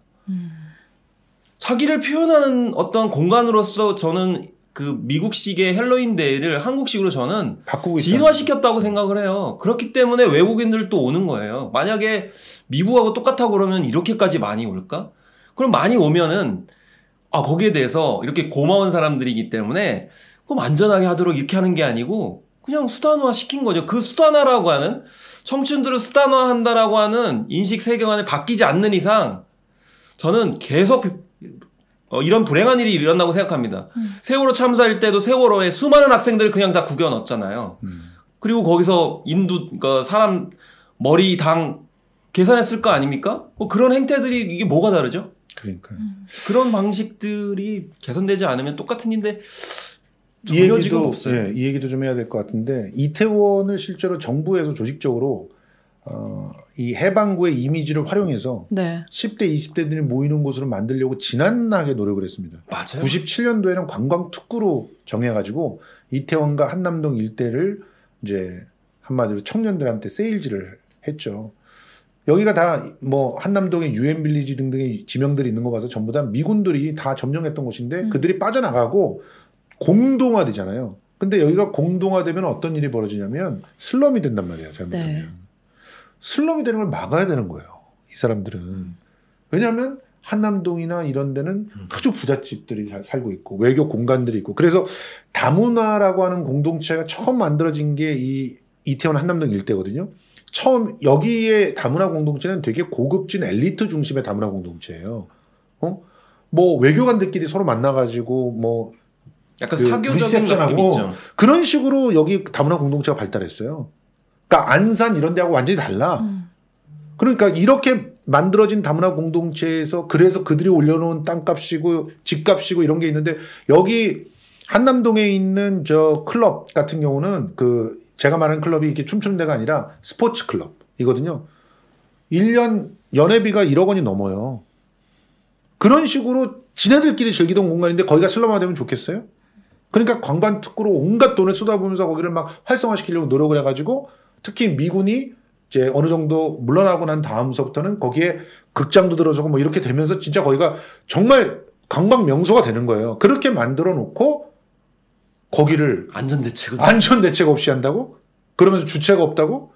자기를 표현하는 어떤 공간으로서 저는 그 미국식의 헬로윈 데이를 한국식으로 저는 진화시켰다고 생각을 해요. 그렇기 때문에 외국인들 또 오는 거예요. 만약에 미국하고 똑같다고 그러면 이렇게까지 많이 올까? 그럼 많이 오면은 거기에 대해서 이렇게 고마운 사람들이기 때문에 그럼 안전하게 하도록 이렇게 하는 게 아니고 그냥 수단화 시킨 거죠. 그 수단화라고 하는 청춘들을 수단화한다라고 하는 인식 세계관이 바뀌지 않는 이상 저는 계속 이런 불행한 일이 일어나고 생각합니다. 세월호 참사일 때도 세월호에 수많은 학생들 그냥 다 구겨 넣었잖아요. 그리고 거기서 그러니까 사람 머리 당 계산했을 거 아닙니까? 뭐 그런 행태들이 이게 뭐가 다르죠? 그러니까요. 그런 방식들이 개선되지 않으면 똑같은 일인데 이 얘기도 없어요. 예, 이 얘기도 좀 해야 될 것 같은데 이태원을 실제로 정부에서 조직적으로 이 해방구의 이미지를 활용해서 10대, 20대들이 모이는 곳으로 만들려고 지난하게 노력을 했습니다. 맞아요. 97년도에는 관광특구로 정해가지고 이태원과 한남동 일대를 이제 한마디로 청년들한테 세일즈를 했죠. 여기가 다 뭐 한남동에 유엔빌리지 등등의 지명들이 있는 거 봐서 전부 다 미군들이 다 점령했던 곳인데 그들이 빠져나가고 공동화되잖아요. 근데 여기가 공동화되면 어떤 일이 벌어지냐면 슬럼이 된단 말이에요. 잘못하면. 슬럼이 되는 걸 막아야 되는 거예요. 이 사람들은. 왜냐하면 한남동이나 이런 데는 아주 부잣집들이 살고 있고 외교 공간들이 있고 그래서 다문화라고 하는 공동체가 처음 만들어진 게 이 이태원 한남동 일대거든요. 처음 여기에 다문화 공동체는 되게 고급진 엘리트 중심의 다문화 공동체예요. 뭐 외교관들끼리 서로 만나가지고 뭐 약간 사교적인 느낌이 있죠. 그런 식으로 여기 다문화 공동체가 발달했어요. 그러니까 안산 이런 데하고 완전히 달라. 그러니까 이렇게 만들어진 다문화 공동체에서 그래서 그들이 올려놓은 땅값이고 집값이고 이런 게 있는데 여기 한남동에 있는 저 클럽 같은 경우는 그 제가 말하는 클럽이 이렇게 춤추는 데가 아니라 스포츠 클럽이거든요. 1년 연회비가 1억 원이 넘어요. 그런 식으로 지네들끼리 즐기던 공간인데 거기가 슬럼화되면 좋겠어요? 그러니까 관광특구로 온갖 돈을 쏟아부으면서 거기를 막 활성화시키려고 노력을 해가지고 특히 미군이 이제 어느 정도 물러나고 난 다음서부터는 거기에 극장도 들어서고 뭐 이렇게 되면서 진짜 거기가 정말 관광 명소가 되는 거예요. 그렇게 만들어 놓고 거기를 안전대책 없이 한다고? 그러면서 주체가 없다고?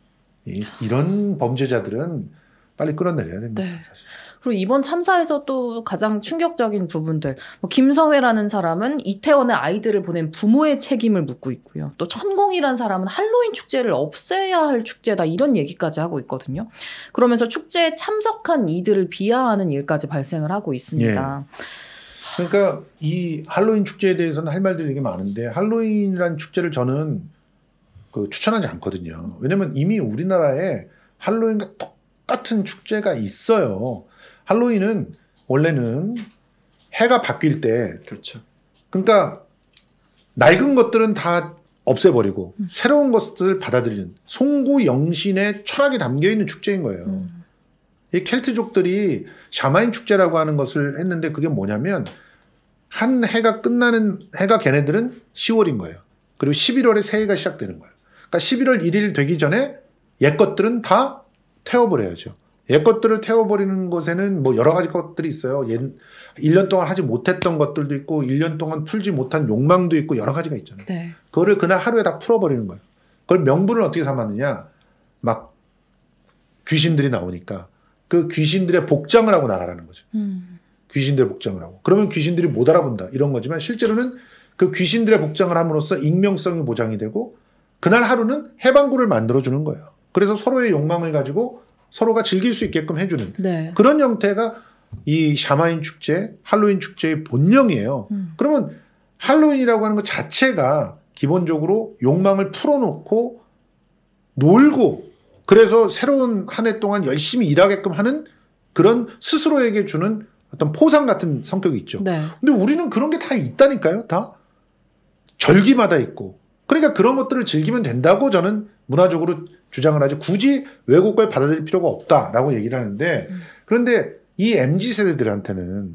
이런 범죄자들은 빨리 끌어내려야 됩니다. 사실. 그리고 이번 참사에서 또 가장 충격적인 부분들, 뭐 김성회라는 사람은 이태원에 아이들을 보낸 부모의 책임을 묻고 있고요. 또 천공이라는 사람은 할로윈 축제를 없애야 할 축제다 이런 얘기까지 하고 있거든요. 그러면서 축제에 참석한 이들을 비하하는 일까지 발생을 하고 있습니다. 그러니까 이 할로윈 축제에 대해서는 할 말들이 되게 많은데 할로윈이라는 축제를 저는 추천하지 않거든요. 왜냐면 이미 우리나라에 할로윈과 똑같은 축제가 있어요. 할로윈은 원래는 해가 바뀔 때 그러니까 낡은 것들은 다 없애버리고 새로운 것들을 받아들이는 송구영신의 철학이 담겨있는 축제인 거예요. 이 켈트족들이 샤마인 축제라고 하는 것을 했는데 그게 뭐냐면 한 해가 끝나는 해가 걔네들은 10월인 거예요. 그리고 11월에 새해가 시작되는 거예요. 그러니까 11월 1일 되기 전에 옛 것들은 다 태워버려야죠. 옛 것들을 태워버리는 것에는 뭐 여러 가지 것들이 있어요. 1년 동안 하지 못했던 것들도 있고 1년 동안 풀지 못한 욕망도 있고 여러 가지가 있잖아요. 네. 그거를 그날 하루에 다 풀어버리는 거예요. 그걸 명분을 어떻게 삼았느냐. 막 귀신들이 나오니까 그 귀신들의 복장을 하고 나가라는 거죠. 귀신들의 복장을 하고. 그러면 귀신들이 못 알아본다. 이런 거지만 실제로는 그 귀신들의 복장을 함으로써 익명성이 보장이 되고 그날 하루는 해방구를 만들어주는 거예요. 그래서 서로의 욕망을 가지고 서로가 즐길 수 있게끔 해주는 네. 그런 형태가 이 샤마인 축제, 할로윈 축제의 본령이에요. 그러면 할로윈이라고 하는 것 자체가 기본적으로 욕망을 풀어놓고 놀고 그래서 새로운 한 해 동안 열심히 일하게끔 하는 그런 스스로에게 주는 어떤 포상 같은 성격이 있죠. 네. 근데 우리는 그런 게 다 있다니까요. 다 절기마다 있고. 그러니까 그런 것들을 즐기면 된다고 저는 문화적으로 주장을 하지 굳이 외국 걸 받아들일 필요가 없다라고 얘기를 하는데 그런데 이 MZ세대들한테는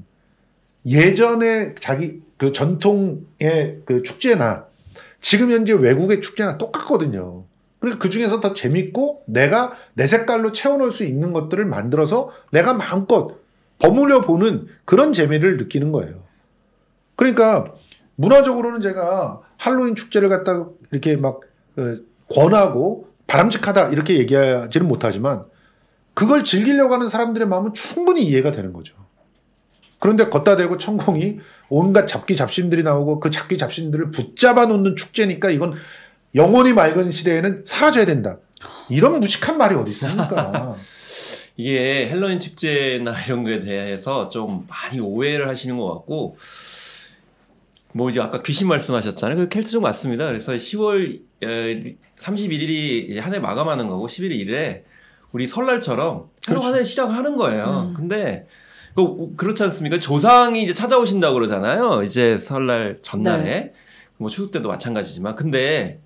예전에 자기 그 전통의 그 축제나 지금 현재 외국의 축제나 똑같거든요. 그러니까 그 중에서 더 재밌고 내가 내 색깔로 채워넣을 수 있는 것들을 만들어서 내가 마음껏 버무려 보는 그런 재미를 느끼는 거예요. 그러니까 문화적으로는 제가 할로윈 축제를 갖다 이렇게 막 권하고 바람직하다 이렇게 얘기하지는 못하지만 그걸 즐기려고 하는 사람들의 마음은 충분히 이해가 되는 거죠. 그런데 걷다 대고 천공이 온갖 잡기 잡신들이 나오고 그 잡기 잡신들을 붙잡아 놓는 축제니까 이건 영원히 맑은 시대에는 사라져야 된다. 이런 무식한 말이 어디 있습니까? 이게 헬로윈 축제나 이런 거에 대해서 좀 많이 오해를 하시는 것 같고 뭐 이제 아까 귀신 말씀하셨잖아요. 그 켈트족 맞습니다. 그래서 10월 31일이 한 해 마감하는 거고 11일에 우리 설날처럼 새로운 한 해를 시작하는 거예요. 근데 그렇지 않습니까? 조상이 이제 찾아오신다고 그러잖아요. 이제 설날 전날에. 네. 뭐 추석 때도 마찬가지지만. 근데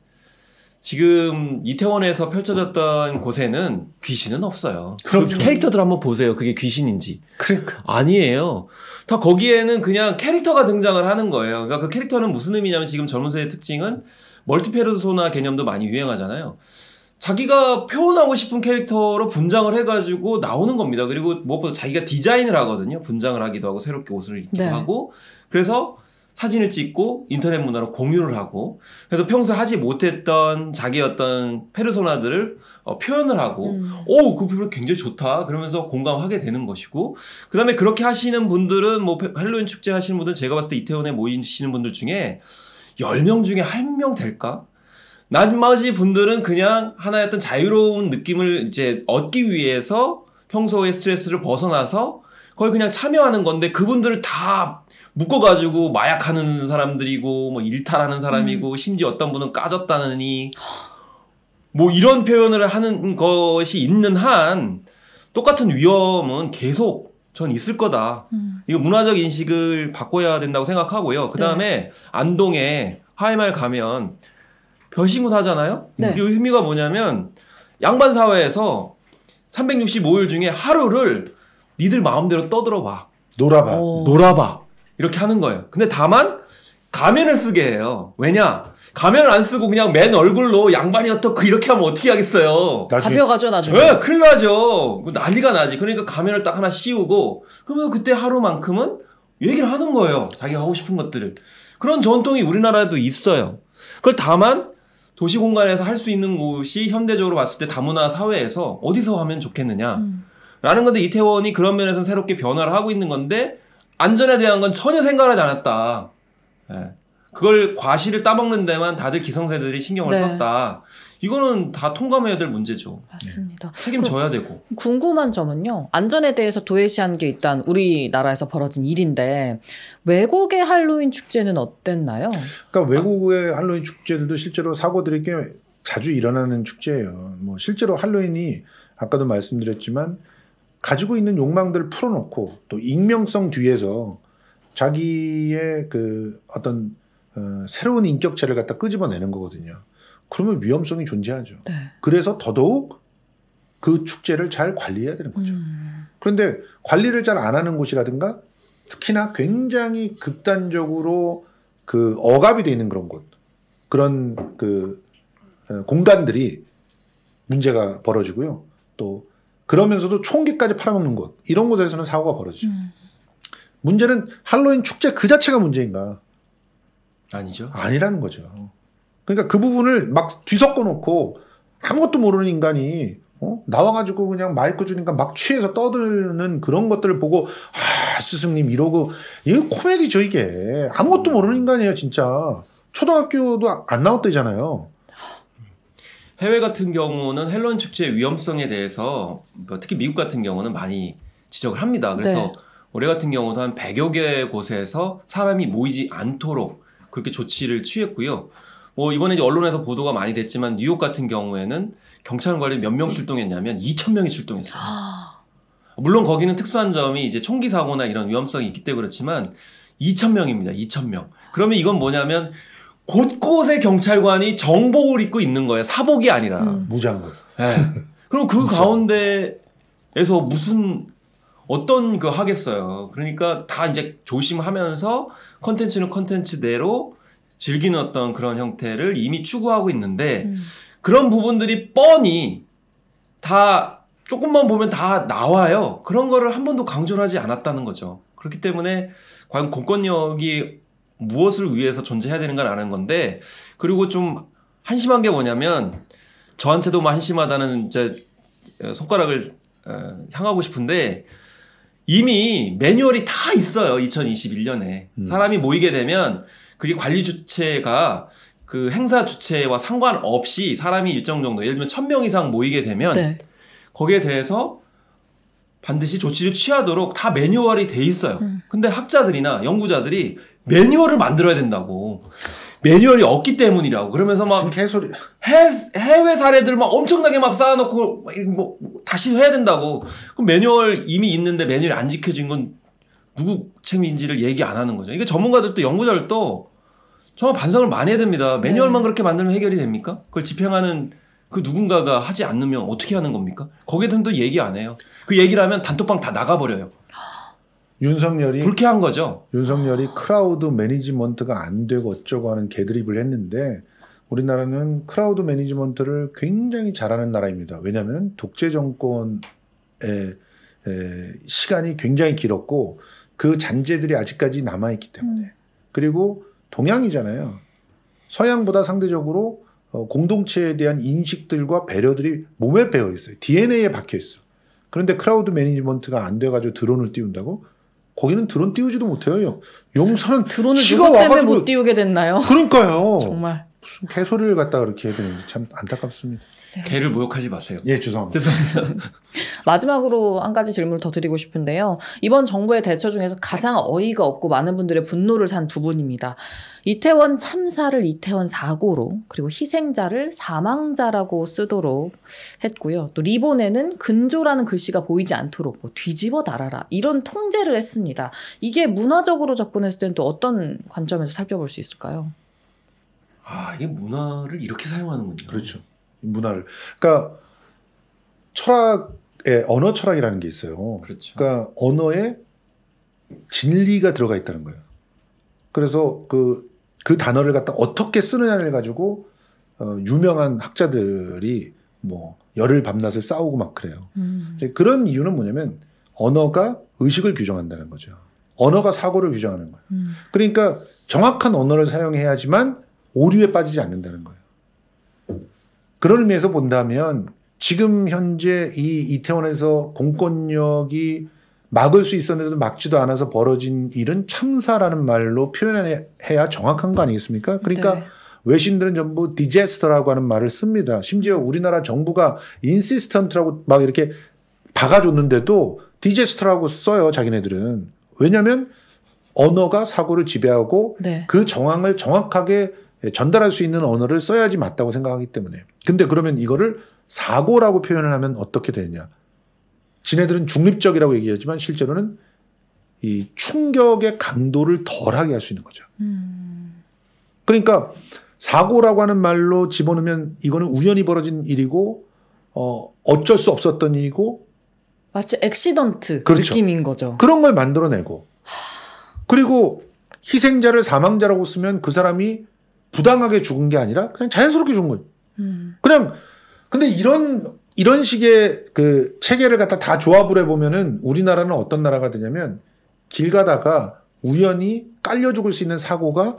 지금 이태원에서 펼쳐졌던 곳에는 귀신은 없어요. 그 캐릭터들 한번 보세요. 그게 귀신인지. 그러니까. 아니에요. 다 거기에는 그냥 캐릭터가 등장을 하는 거예요. 그러니까 그 캐릭터는 무슨 의미냐면 지금 젊은 세대의 특징은 멀티페르소나 개념도 많이 유행하잖아요. 자기가 표현하고 싶은 캐릭터로 분장을 해가지고 나오는 겁니다. 그리고 무엇보다 자기가 디자인을 하거든요. 분장을 하기도 하고 새롭게 옷을 입기도 네. 하고 그래서 사진을 찍고 인터넷 문화로 공유를 하고 그래서 평소에 하지 못했던 자기의 어떤 페르소나들을 표현을 하고 오, 그 표현 굉장히 좋다 그러면서 공감하게 되는 것이고 그 다음에 그렇게 하시는 분들은 뭐 할로윈 축제 하시는 분들은 제가 봤을 때 이태원에 모이시는 분들 중에 10명 중에 1명 될까? 나머지 분들은 그냥 하나의 어떤 자유로운 느낌을 이제 얻기 위해서 평소의 스트레스를 벗어나서 거의 그냥 참여하는 건데 그분들을 다 묶어가지고 마약하는 사람들이고 뭐 일탈하는 사람이고 심지어 어떤 분은 까졌다느니 뭐 이런 표현을 하는 것이 있는 한 똑같은 위험은 계속 전 있을 거다. 이거 문화적 인식을 바꿔야 된다고 생각하고요. 그 다음에 네. 안동에 하이마을 가면 별신구 하잖아요. 네. 그 의미가 뭐냐면 양반 사회에서 365일 중에 하루를 니들 마음대로 떠들어봐. 놀아봐. 놀아봐. 이렇게 하는 거예요. 근데 다만 가면을 쓰게 해요. 왜냐? 가면을 안 쓰고 그냥 맨 얼굴로 양반이 어떻고 이렇게 하면 어떻게 하겠어요? 잡혀가죠 나중에. 네, 큰일 나죠. 난리가 나지. 그러니까 가면을 딱 하나 씌우고 그러면서 그때 하루만큼은 얘기를 하는 거예요. 자기가 하고 싶은 것들을. 그런 전통이 우리나라에도 있어요. 그걸 다만 도시 공간에서 할 수 있는 곳이 현대적으로 봤을 때 다문화 사회에서 어디서 하면 좋겠느냐 라는 건데 이태원이 그런 면에서 새롭게 변화를 하고 있는 건데 안전에 대한 건 전혀 생각하지 않았다. 예. 그걸 과실을 따먹는 데만 다들 기성세대들이 신경을 네. 썼다. 이거는 다 통감해야 될 문제죠. 맞습니다. 책임져야 되고. 궁금한 점은요. 안전에 대해서 도외시한 게 일단 우리나라에서 벌어진 일인데 외국의 할로윈 축제는 어땠나요? 그러니까 외국의 할로윈 축제들도 실제로 사고들이 꽤 자주 일어나는 축제예요. 뭐 실제로 할로윈이 아까도 말씀드렸지만 가지고 있는 욕망들을 풀어놓고 또 익명성 뒤에서 자기의 그 어떤 새로운 인격체를 갖다 끄집어내는 거거든요. 그러면 위험성이 존재하죠. 네. 그래서 더더욱 그 축제를 잘 관리해야 되는 거죠. 그런데 관리를 잘 안 하는 곳이라든가 특히나 굉장히 극단적으로 그 억압이 돼 있는 그런 곳, 그런 그 공간들이 문제가 벌어지고요. 또 그러면서도 총기까지 팔아먹는 곳, 이런 곳에서는 사고가 벌어지죠. 문제는 할로윈 축제 그 자체가 문제인가? 아니죠. 아니라는 거죠. 그러니까 그 부분을 막 뒤섞어 놓고 아무것도 모르는 인간이 나와가지고 그냥 마이크 주니까 막 취해서 떠드는 그런 것들을 보고 스승님 이러고, 이게 코미디죠. 이게 아무것도 모르는 인간이에요 진짜. 초등학교도 안 나왔대잖아요. 해외 같은 경우는 헬로윈 축제의 위험성에 대해서 특히 미국 같은 경우는 많이 지적을 합니다. 그래서 네. 올해 같은 경우도 한 100여 개 곳에서 사람이 모이지 않도록 그렇게 조치를 취했고요. 뭐 이번에 이제 언론에서 보도가 많이 됐지만 뉴욕 같은 경우에는 경찰 관리 몇 명 출동했냐면 2,000명이 출동했어요. 물론 거기는 특수한 점이 이제 총기 사고나 이런 위험성이 있기 때문에 그렇지만 2,000명입니다. 2,000명. 그러면 이건 뭐냐면 곳곳에 경찰관이 정복을 입고 있는 거예요. 사복이 아니라. 무장을. 네. 그럼 그 가운데에서 무슨 어떤 그 하겠어요. 그러니까 다 이제 조심하면서 컨텐츠는 컨텐츠대로 즐기는 어떤 그런 형태를 이미 추구하고 있는데 그런 부분들이 뻔히 다 조금만 보면 다 나와요. 그런 거를 한 번도 강조를 하지 않았다는 거죠. 그렇기 때문에 과연 공권력이 무엇을 위해서 존재해야 되는가라는 건데, 그리고 좀 한심한 게 뭐냐면 저한테도 한심하다는 이제 손가락을 향하고 싶은데 이미 매뉴얼이 다 있어요. 2021년에 사람이 모이게 되면 그게 관리 주체가 그 행사 주체와 상관없이 사람이 일정 정도, 예를 들면 1,000명 이상 모이게 되면 네. 거기에 대해서 반드시 조치를 취하도록 다 매뉴얼이 돼 있어요. 근데 학자들이나 연구자들이 매뉴얼을 만들어야 된다고. 매뉴얼이 없기 때문이라고. 그러면서 막 개소리. 해외 사례들 막 엄청나게 막 쌓아놓고 뭐 다시 해야 된다고. 그럼 매뉴얼 이미 있는데 매뉴얼이 안 지켜진 건 누구 책임인지를 얘기 안 하는 거죠. 이게 전문가들도 연구자들도 정말 반성을 많이 해야 됩니다. 매뉴얼만 그렇게 만들면 해결이 됩니까? 그걸 집행하는 그 누군가가 하지 않으면 어떻게 하는 겁니까? 거기에 대해서는 또 얘기 안 해요. 그 얘기를 하면 단톡방 다 나가버려요. 윤석열이 불쾌한 거죠. 윤석열이 크라우드 매니지먼트가 안 되고 어쩌고 하는 개드립을 했는데, 우리나라는 크라우드 매니지먼트를 굉장히 잘하는 나라입니다. 왜냐하면 독재 정권의 시간이 굉장히 길었고 그 잔재들이 아직까지 남아있기 때문에. 그리고 동양이잖아요. 서양보다 상대적으로 공동체에 대한 인식들과 배려들이 몸에 배어 있어요. DNA에 박혀 있어. 그런데 크라우드 매니지먼트가 안 돼가지고 드론을 띄운다고? 거기는 드론 띄우지도 못해요. 용산은 드론을 누구 때문에 못 띄우게 됐나요? 그러니까요. 정말 무슨 개소리를 갖다 그렇게 해야 되는지 참 안타깝습니다. 네. 개를 모욕하지 마세요. 예, 죄송합니다. 마지막으로 한 가지 질문을 더 드리고 싶은데요. 이번 정부의 대처 중에서 가장 어이가 없고 많은 분들의 분노를 산 부분입니다. 이태원 참사를 이태원 사고로, 그리고 희생자를 사망자라고 쓰도록 했고요. 또 리본에는 근조라는 글씨가 보이지 않도록 뭐 뒤집어 달아라, 이런 통제를 했습니다. 이게 문화적으로 접근했을 때는 또 어떤 관점에서 살펴볼 수 있을까요? 이게 문화를 이렇게 사용하는군요. 그렇죠. 문화를. 그러니까 철학에 언어 철학이라는 게 있어요. 그렇죠. 그러니까 언어에 진리가 들어가 있다는 거예요. 그래서 그 단어를 갖다 어떻게 쓰느냐를 가지고 유명한 학자들이 뭐 열흘 밤낮을 싸우고 막 그래요. 그런 이유는 뭐냐면 언어가 의식을 규정한다는 거죠. 언어가 사고를 규정하는 거예요. 그러니까 정확한 언어를 사용해야지만 오류에 빠지지 않는다는 거예요. 그런 의미에서 본다면 지금 현재 이 이태원에서 공권력이 막을 수 있었는데도 막지도 않아서 벌어진 일은 참사라는 말로 표현해야 정확한 거 아니겠습니까? 그러니까 네. 외신들은 전부 디제스터라고 하는 말을 씁니다. 심지어 우리나라 정부가 인시스턴트라고 막 이렇게 박아줬는데도 디제스터라고 써요, 자기네들은. 왜냐하면 언어가 사고를 지배하고 네. 그 정황을 정확하게 전달할 수 있는 언어를 써야지 맞다고 생각하기 때문에. 근데 그러면 이거를 사고라고 표현을 하면 어떻게 되느냐. 지네들은 중립적이라고 얘기하지만 실제로는 이 충격의 강도를 덜하게 할 수 있는 거죠. 그러니까 사고라고 하는 말로 집어넣으면 이거는 우연히 벌어진 일이고 어쩔 수 없었던 일이고 마치 액시던트 그렇죠. 느낌인 거죠. 그런 걸 만들어내고 그리고 희생자를 사망자라고 쓰면 그 사람이 부당하게 죽은 게 아니라 그냥 자연스럽게 죽은 거예요. 그냥 근데 이런 식의 그 체계를 갖다 다 조합을 해보면은 우리나라는 어떤 나라가 되냐면 길 가다가 우연히 깔려 죽을 수 있는 사고가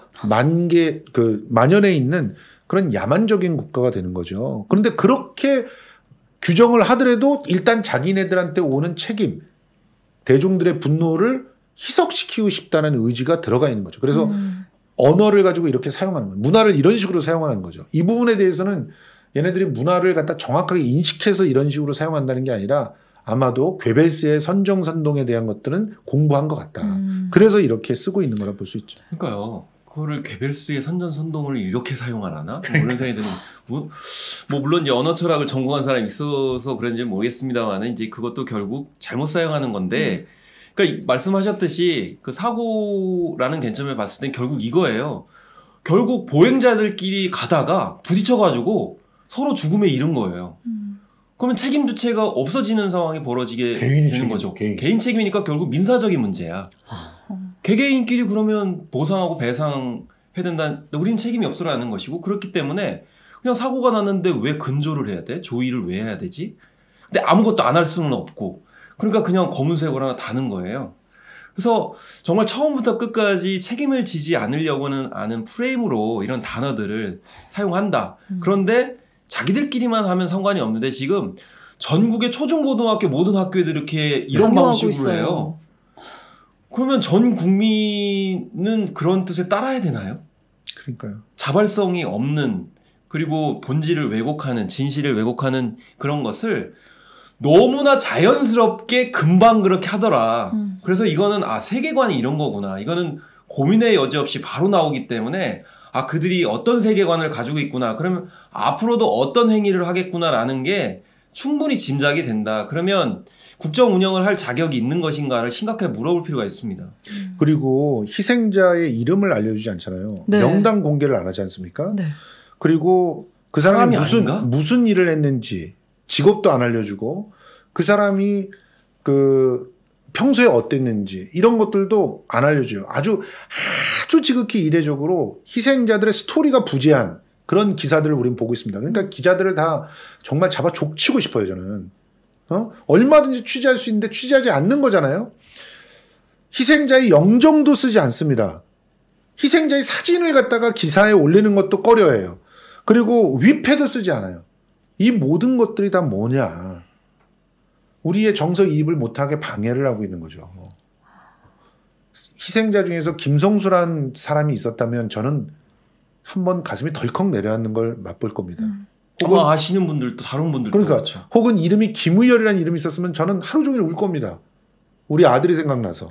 만연해 있는 그런 야만적인 국가가 되는 거죠. 그런데 그렇게 규정을 하더라도 일단 자기네들한테 오는 책임, 대중들의 분노를 희석시키고 싶다는 의지가 들어가 있는 거죠. 그래서 언어를 가지고 이렇게 사용하는 거예요. 문화를 이런 식으로 사용하는 거죠. 이 부분에 대해서는 얘네들이 문화를 갖다 정확하게 인식해서 이런 식으로 사용한다는 게 아니라 아마도 괴벨스의 선정선동에 대한 것들은 공부한 것 같다. 그래서 이렇게 쓰고 있는 거라 볼 수 있죠. 그러니까요. 그거를 괴벨스의 선전선동을 이렇게 사용하나? 뭐 이런 생각이 드는. 뭐 물론 이제 언어 철학을 전공한 사람이 있어서 그런지 모르겠습니다만 이제 그것도 결국 잘못 사용하는 건데. 그러니까 말씀하셨듯이 그 사고라는 관점에 봤을 땐 결국 이거예요. 결국 보행자들끼리 가다가 부딪혀가지고 서로 죽음에 이른 거예요. 그러면 책임 주체가 없어지는 상황이 벌어지게 되는 거죠. 개인 책임이니까 결국 민사적인 문제야. 개개인끼리 그러면 보상하고 배상해야 된다. 우리는 책임이 없으라는 것이고 그렇기 때문에 그냥 사고가 났는데 왜 근조를 해야 돼? 조의를 왜 해야 되지? 근데 아무것도 안 할 수는 없고 그러니까 그냥 검은색으로 하나 다는 거예요. 그래서 정말 처음부터 끝까지 책임을 지지 않으려고는 아는 프레임으로 이런 단어들을 사용한다. 그런데 자기들끼리만 하면 상관이 없는데 지금 전국의 초중고등학교 모든 학교에도 이렇게 이런 방식으로 있어요. 해요. 그러면 전 국민은 그런 뜻에 따라야 되나요? 그러니까요. 자발성이 없는 그리고 본질을 왜곡하는 진실을 왜곡하는 그런 것을 너무나 자연스럽게 금방 그렇게 하더라. 그래서 이거는 세계관이 이런 거구나. 이거는 고민의 여지 없이 바로 나오기 때문에 그들이 어떤 세계관을 가지고 있구나. 그러면 앞으로도 어떤 행위를 하겠구나라는 게 충분히 짐작이 된다. 그러면 국정 운영을 할 자격이 있는 것인가를 심각하게 물어볼 필요가 있습니다. 그리고 희생자의 이름을 알려주지 않잖아요. 네. 명단 공개를 안 하지 않습니까? 네. 그리고 그 사람이 아닌가? 무슨 일을 했는지 직업도 안 알려주고 그 사람이 그 평소에 어땠는지 이런 것들도 안 알려줘요. 아주 지극히 이례적으로 희생자들의 스토리가 부재한 그런 기사들을 우리는 보고 있습니다. 그러니까 기자들을 다 정말 잡아 족치고 싶어요, 저는. 얼마든지 취재할 수 있는데 취재하지 않는 거잖아요. 희생자의 영정도 쓰지 않습니다. 희생자의 사진을 갖다가 기사에 올리는 것도 꺼려해요. 그리고 위패도 쓰지 않아요. 이 모든 것들이 다 뭐냐. 우리의 정서이입을 못하게 방해를 하고 있는 거죠. 희생자 중에서 김성수란 사람이 있었다면 저는 한번 가슴이 덜컥 내려앉는 걸 맛볼 겁니다. 혹은 아시는 분들도 다른 분들도 그러니까 그렇죠. 혹은 이름이 김의열이라는 이름이 있었으면 저는 하루 종일 울 겁니다. 우리 아들이 생각나서.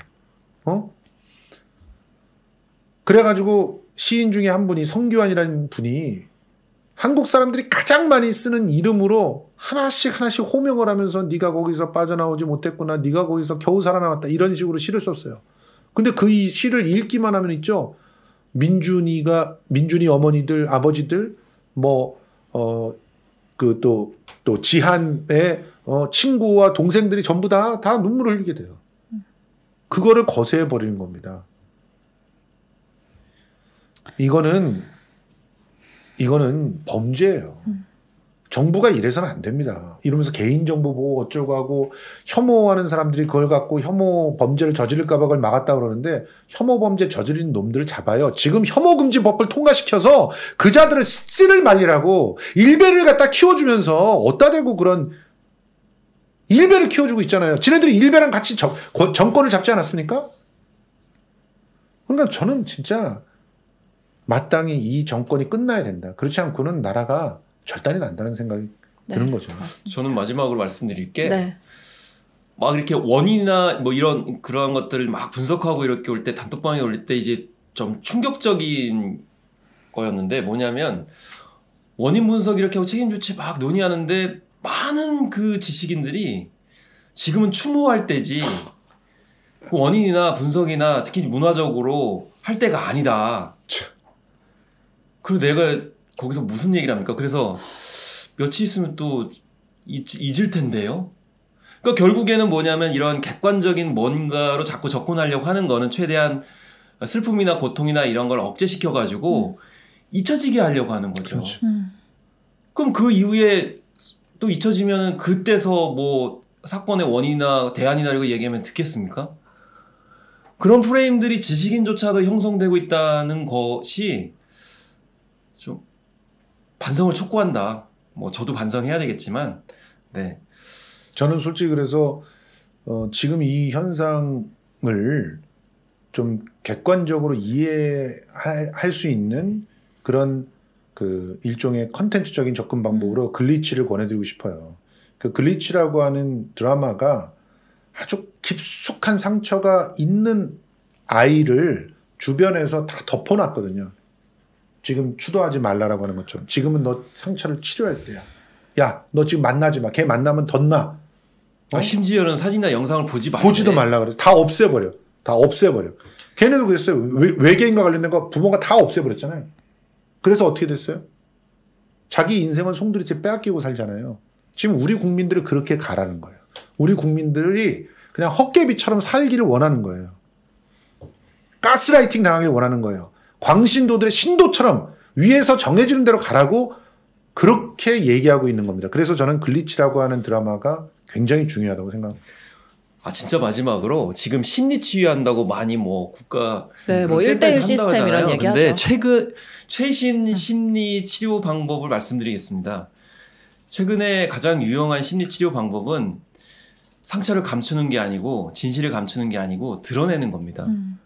그래가지고 시인 중에 한 분이 성규환이라는 분이 한국 사람들이 가장 많이 쓰는 이름으로 하나씩 호명을 하면서 네가 거기서 빠져나오지 못했구나. 네가 거기서 겨우 살아남았다. 이런 식으로 시를 썼어요. 근데 그 시를 읽기만 하면 있죠. 민준이 어머니들, 아버지들, 또 지한의 친구와 동생들이 전부 다 눈물을 흘리게 돼요. 그거를 거세해 버리는 겁니다. 이거는 범죄예요. 정부가 이래서는 안 됩니다. 이러면서 개인정보 보호 어쩌고 하고 혐오하는 사람들이 그걸 갖고 혐오 범죄를 저지를까 봐 그걸 막았다 그러는데 혐오 범죄 저지르는 놈들을 잡아요. 지금 혐오금지법을 통과시켜서 그 자들을 씨를 말리라고 일베를 갖다 키워주면서 어디다 대고 그런 일베를 키워주고 있잖아요. 지네들이 일베랑 같이 정권을 잡지 않았습니까? 그러니까 저는 진짜 마땅히 이 정권이 끝나야 된다. 그렇지 않고는 나라가 절단이 난다는 생각이 드는 거죠. 맞습니다. 저는 마지막으로 말씀드릴 게 네. 막 이렇게 원인이나 뭐 이런 그런 것들을 막 분석하고 이렇게 올 때 단톡방에 올릴 때 이제 좀 충격적인 거였는데 뭐냐면 원인 분석 이렇게 하고 책임 주체 막 논의하는데 많은 그 지식인들이 지금은 추모할 때지 그 원인이나 분석이나 특히 문화적으로 할 때가 아니다. 그리고 내가 거기서 무슨 얘기를 합니까? 그래서 며칠 있으면 또 잊을 텐데요. 그러니까 결국에는 뭐냐면 이런 객관적인 뭔가로 자꾸 접근하려고 하는 거는 최대한 슬픔이나 고통이나 이런 걸 억제시켜가지고 잊혀지게 하려고 하는 거죠. 그렇죠. 그럼 그 이후에 또 잊혀지면은 그때서 뭐 사건의 원인이나 대안이나 이런 거 얘기하면 듣겠습니까? 그런 프레임들이 지식인조차도 형성되고 있다는 것이 좀 반성을 촉구한다. 뭐 저도 반성해야 되겠지만, 네. 저는 솔직히 그래서 지금 이 현상을 좀 객관적으로 이해할 수 있는 그런 그 일종의 컨텐츠적인 접근 방법으로 글리치를 권해드리고 싶어요. 그 글리치라고 하는 드라마가 아주 깊숙한 상처가 있는 아이를 주변에서 다 덮어놨거든요. 지금 추도하지 말라라고 하는 것처럼. 지금은 너 상처를 치료할 때야. 야, 너 지금 만나지 마. 걔 만나면 덧나. 심지어는 사진이나 영상을 보지도 말라 그래서 다 없애버려. 다 없애버려. 걔네도 그랬어요. 외계인과 관련된 거 부모가 다 없애버렸잖아요. 그래서 어떻게 됐어요? 자기 인생은 송두리째 빼앗기고 살잖아요. 지금 우리 국민들을 그렇게 가라는 거예요. 우리 국민들이 그냥 헛개비처럼 살기를 원하는 거예요. 가스라이팅 당하길 원하는 거예요. 광신도들의 신도처럼 위에서 정해지는 대로 가라고 그렇게 얘기하고 있는 겁니다. 그래서 저는 글리치라고 하는 드라마가 굉장히 중요하다고 생각합니다. 아 진짜 마지막으로 지금 심리 치유한다고 많이 뭐 국가 네, 뭐 1대1 시스템 이런 얘기하죠. 근데 최신 심리 치료 방법을 말씀드리겠습니다. 최근에 가장 유용한 심리 치료 방법은 상처를 감추는 게 아니고 진실을 감추는 게 아니고 드러내는 겁니다.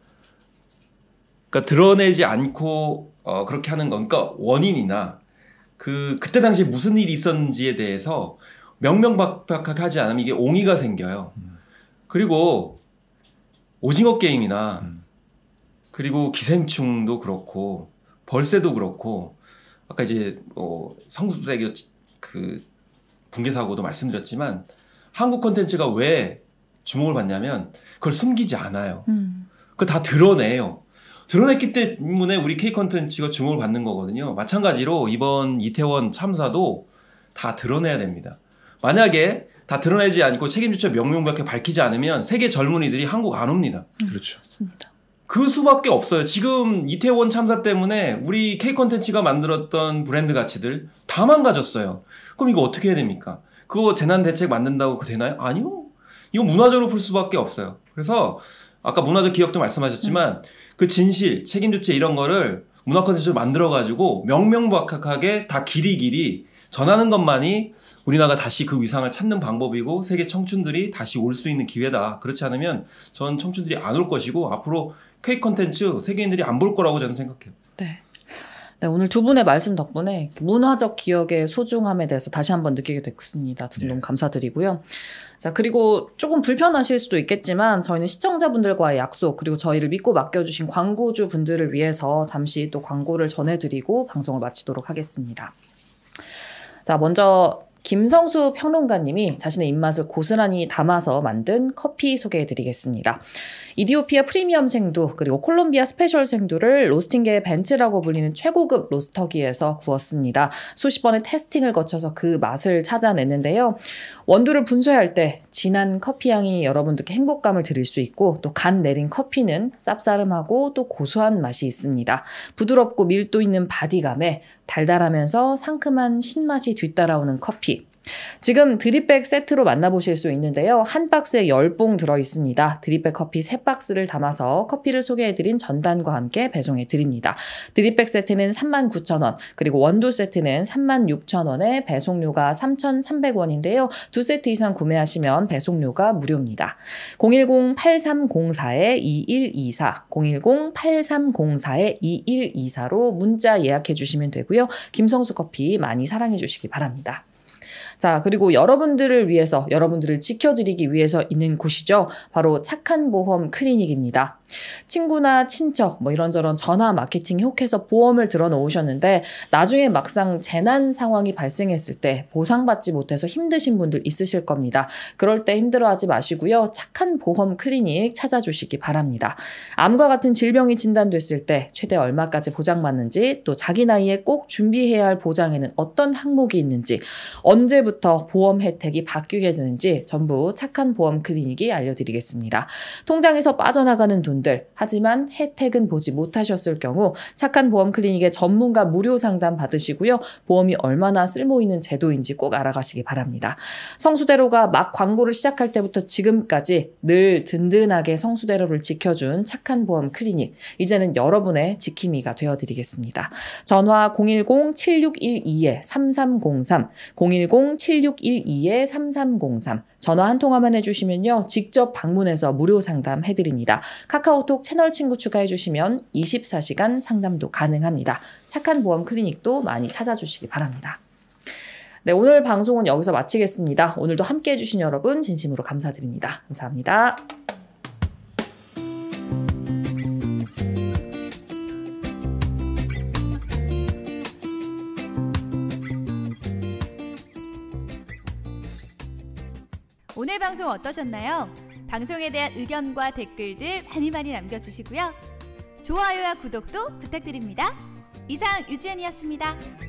그러니까 드러내지 않고 그렇게 하는 건 그러니까 원인이나 그때 당시에 무슨 일이 있었는지에 대해서 명명박박하게 하지 않으면 이게 옹의가 생겨요. 그리고 오징어 게임이나 그리고 기생충도 그렇고 벌새도 그렇고 아까 이제 성수대교 그 붕괴 사고도 말씀드렸지만 한국 콘텐츠가 왜 주목을 받냐면 그걸 숨기지 않아요. 그걸 다 드러내요. 드러냈기 때문에 우리 K 콘텐츠가 주목을 받는 거거든요. 마찬가지로 이번 이태원 참사도 다 드러내야 됩니다. 만약에 다 드러내지 않고 책임주체 명명백백 밝히지 않으면 세계 젊은이들이 한국 안 옵니다. 그렇죠. 맞습니다. 그 수밖에 없어요. 지금 이태원 참사 때문에 우리 K 콘텐츠가 만들었던 브랜드 가치들 다 망가졌어요. 그럼 이거 어떻게 해야 됩니까? 그거 재난 대책 만든다고 되나요? 아니요. 이거 문화적으로 풀 수밖에 없어요. 그래서 아까 문화적 기억도 말씀하셨지만 그 진실, 책임주체 이런 거를 문화 콘텐츠로 만들어가지고 명명박박하게 다 길이길이 전하는 것만이 우리나라가 다시 그 위상을 찾는 방법이고 세계 청춘들이 다시 올 수 있는 기회다. 그렇지 않으면 전 청춘들이 안 올 것이고 앞으로 K 콘텐츠 세계인들이 안 볼 거라고 저는 생각해요. 네. 네, 오늘 두 분의 말씀 덕분에 문화적 기억의 소중함에 대해서 다시 한번 느끼게 됐습니다. 두 분 너무 감사드리고요. 자, 그리고 조금 불편하실 수도 있겠지만 저희는 시청자분들과의 약속 그리고 저희를 믿고 맡겨주신 광고주 분들을 위해서 잠시 또 광고를 전해드리고 방송을 마치도록 하겠습니다. 자, 먼저 김성수 평론가님이 자신의 입맛을 고스란히 담아서 만든 커피 소개해드리겠습니다. 이디오피아 프리미엄 생두 그리고 콜롬비아 스페셜 생두를 로스팅계의 벤츠라고 불리는 최고급 로스터기에서 구웠습니다. 수십 번의 테스팅을 거쳐서 그 맛을 찾아냈는데요. 원두를 분쇄할 때 진한 커피 향이 여러분들께 행복감을 드릴 수 있고 또 간 내린 커피는 쌉싸름하고 또 고소한 맛이 있습니다. 부드럽고 밀도 있는 바디감에 달달하면서 상큼한 신맛이 뒤따라오는 커피. 지금 드립백 세트로 만나보실 수 있는데요. 한 박스에 10봉 들어있습니다. 드립백 커피 3박스를 담아서 커피를 소개해드린 전단과 함께 배송해드립니다. 드립백 세트는 39,000원, 그리고 원두 세트는 36,000원에 배송료가 3,300원인데요. 두 세트 이상 구매하시면 배송료가 무료입니다. 010-8304-2124, 010-8304-2124로 문자 예약해주시면 되고요. 김성수 커피 많이 사랑해주시기 바랍니다. 자, 그리고 여러분들을 위해서, 여러분들을 지켜드리기 위해서 있는 곳이죠. 바로 착한 보험 클리닉입니다. 친구나 친척, 뭐 이런저런 전화 마케팅에 혹해서 보험을 들어 놓으셨는데 나중에 막상 재난 상황이 발생했을 때 보상받지 못해서 힘드신 분들 있으실 겁니다. 그럴 때 힘들어하지 마시고요. 착한 보험 클리닉 찾아주시기 바랍니다. 암과 같은 질병이 진단됐을 때 최대 얼마까지 보장받는지, 또 자기 나이에 꼭 준비해야 할 보장에는 어떤 항목이 있는지, 언제 오늘부터 보험 혜택이 바뀌게 되는지 전부 착한 보험 클리닉이 알려드리겠습니다. 통장에서 빠져나가는 돈들, 하지만 혜택은 보지 못하셨을 경우 착한 보험 클리닉의 전문가 무료 상담 받으시고요. 보험이 얼마나 쓸모 있는 제도인지 꼭 알아가시기 바랍니다. 성수대로가 막 광고를 시작할 때부터 지금까지 늘 든든하게 성수대로를 지켜준 착한 보험 클리닉, 이제는 여러분의 지킴이가 되어드리겠습니다. 전화 010-7612-3303, 010-7612-3303, 전화 한 통화만 해주시면요. 직접 방문해서 무료 상담 해드립니다. 카카오톡 채널 친구 추가해주시면 24시간 상담도 가능합니다. 착한 보험 클리닉도 많이 찾아주시기 바랍니다. 네, 오늘 방송은 여기서 마치겠습니다. 오늘도 함께 해주신 여러분 진심으로 감사드립니다. 감사합니다. 오늘 방송 어떠셨나요? 방송에 대한 의견과 댓글들 많이 남겨주시고요. 좋아요와 구독도 부탁드립니다. 이상 유지연이었습니다.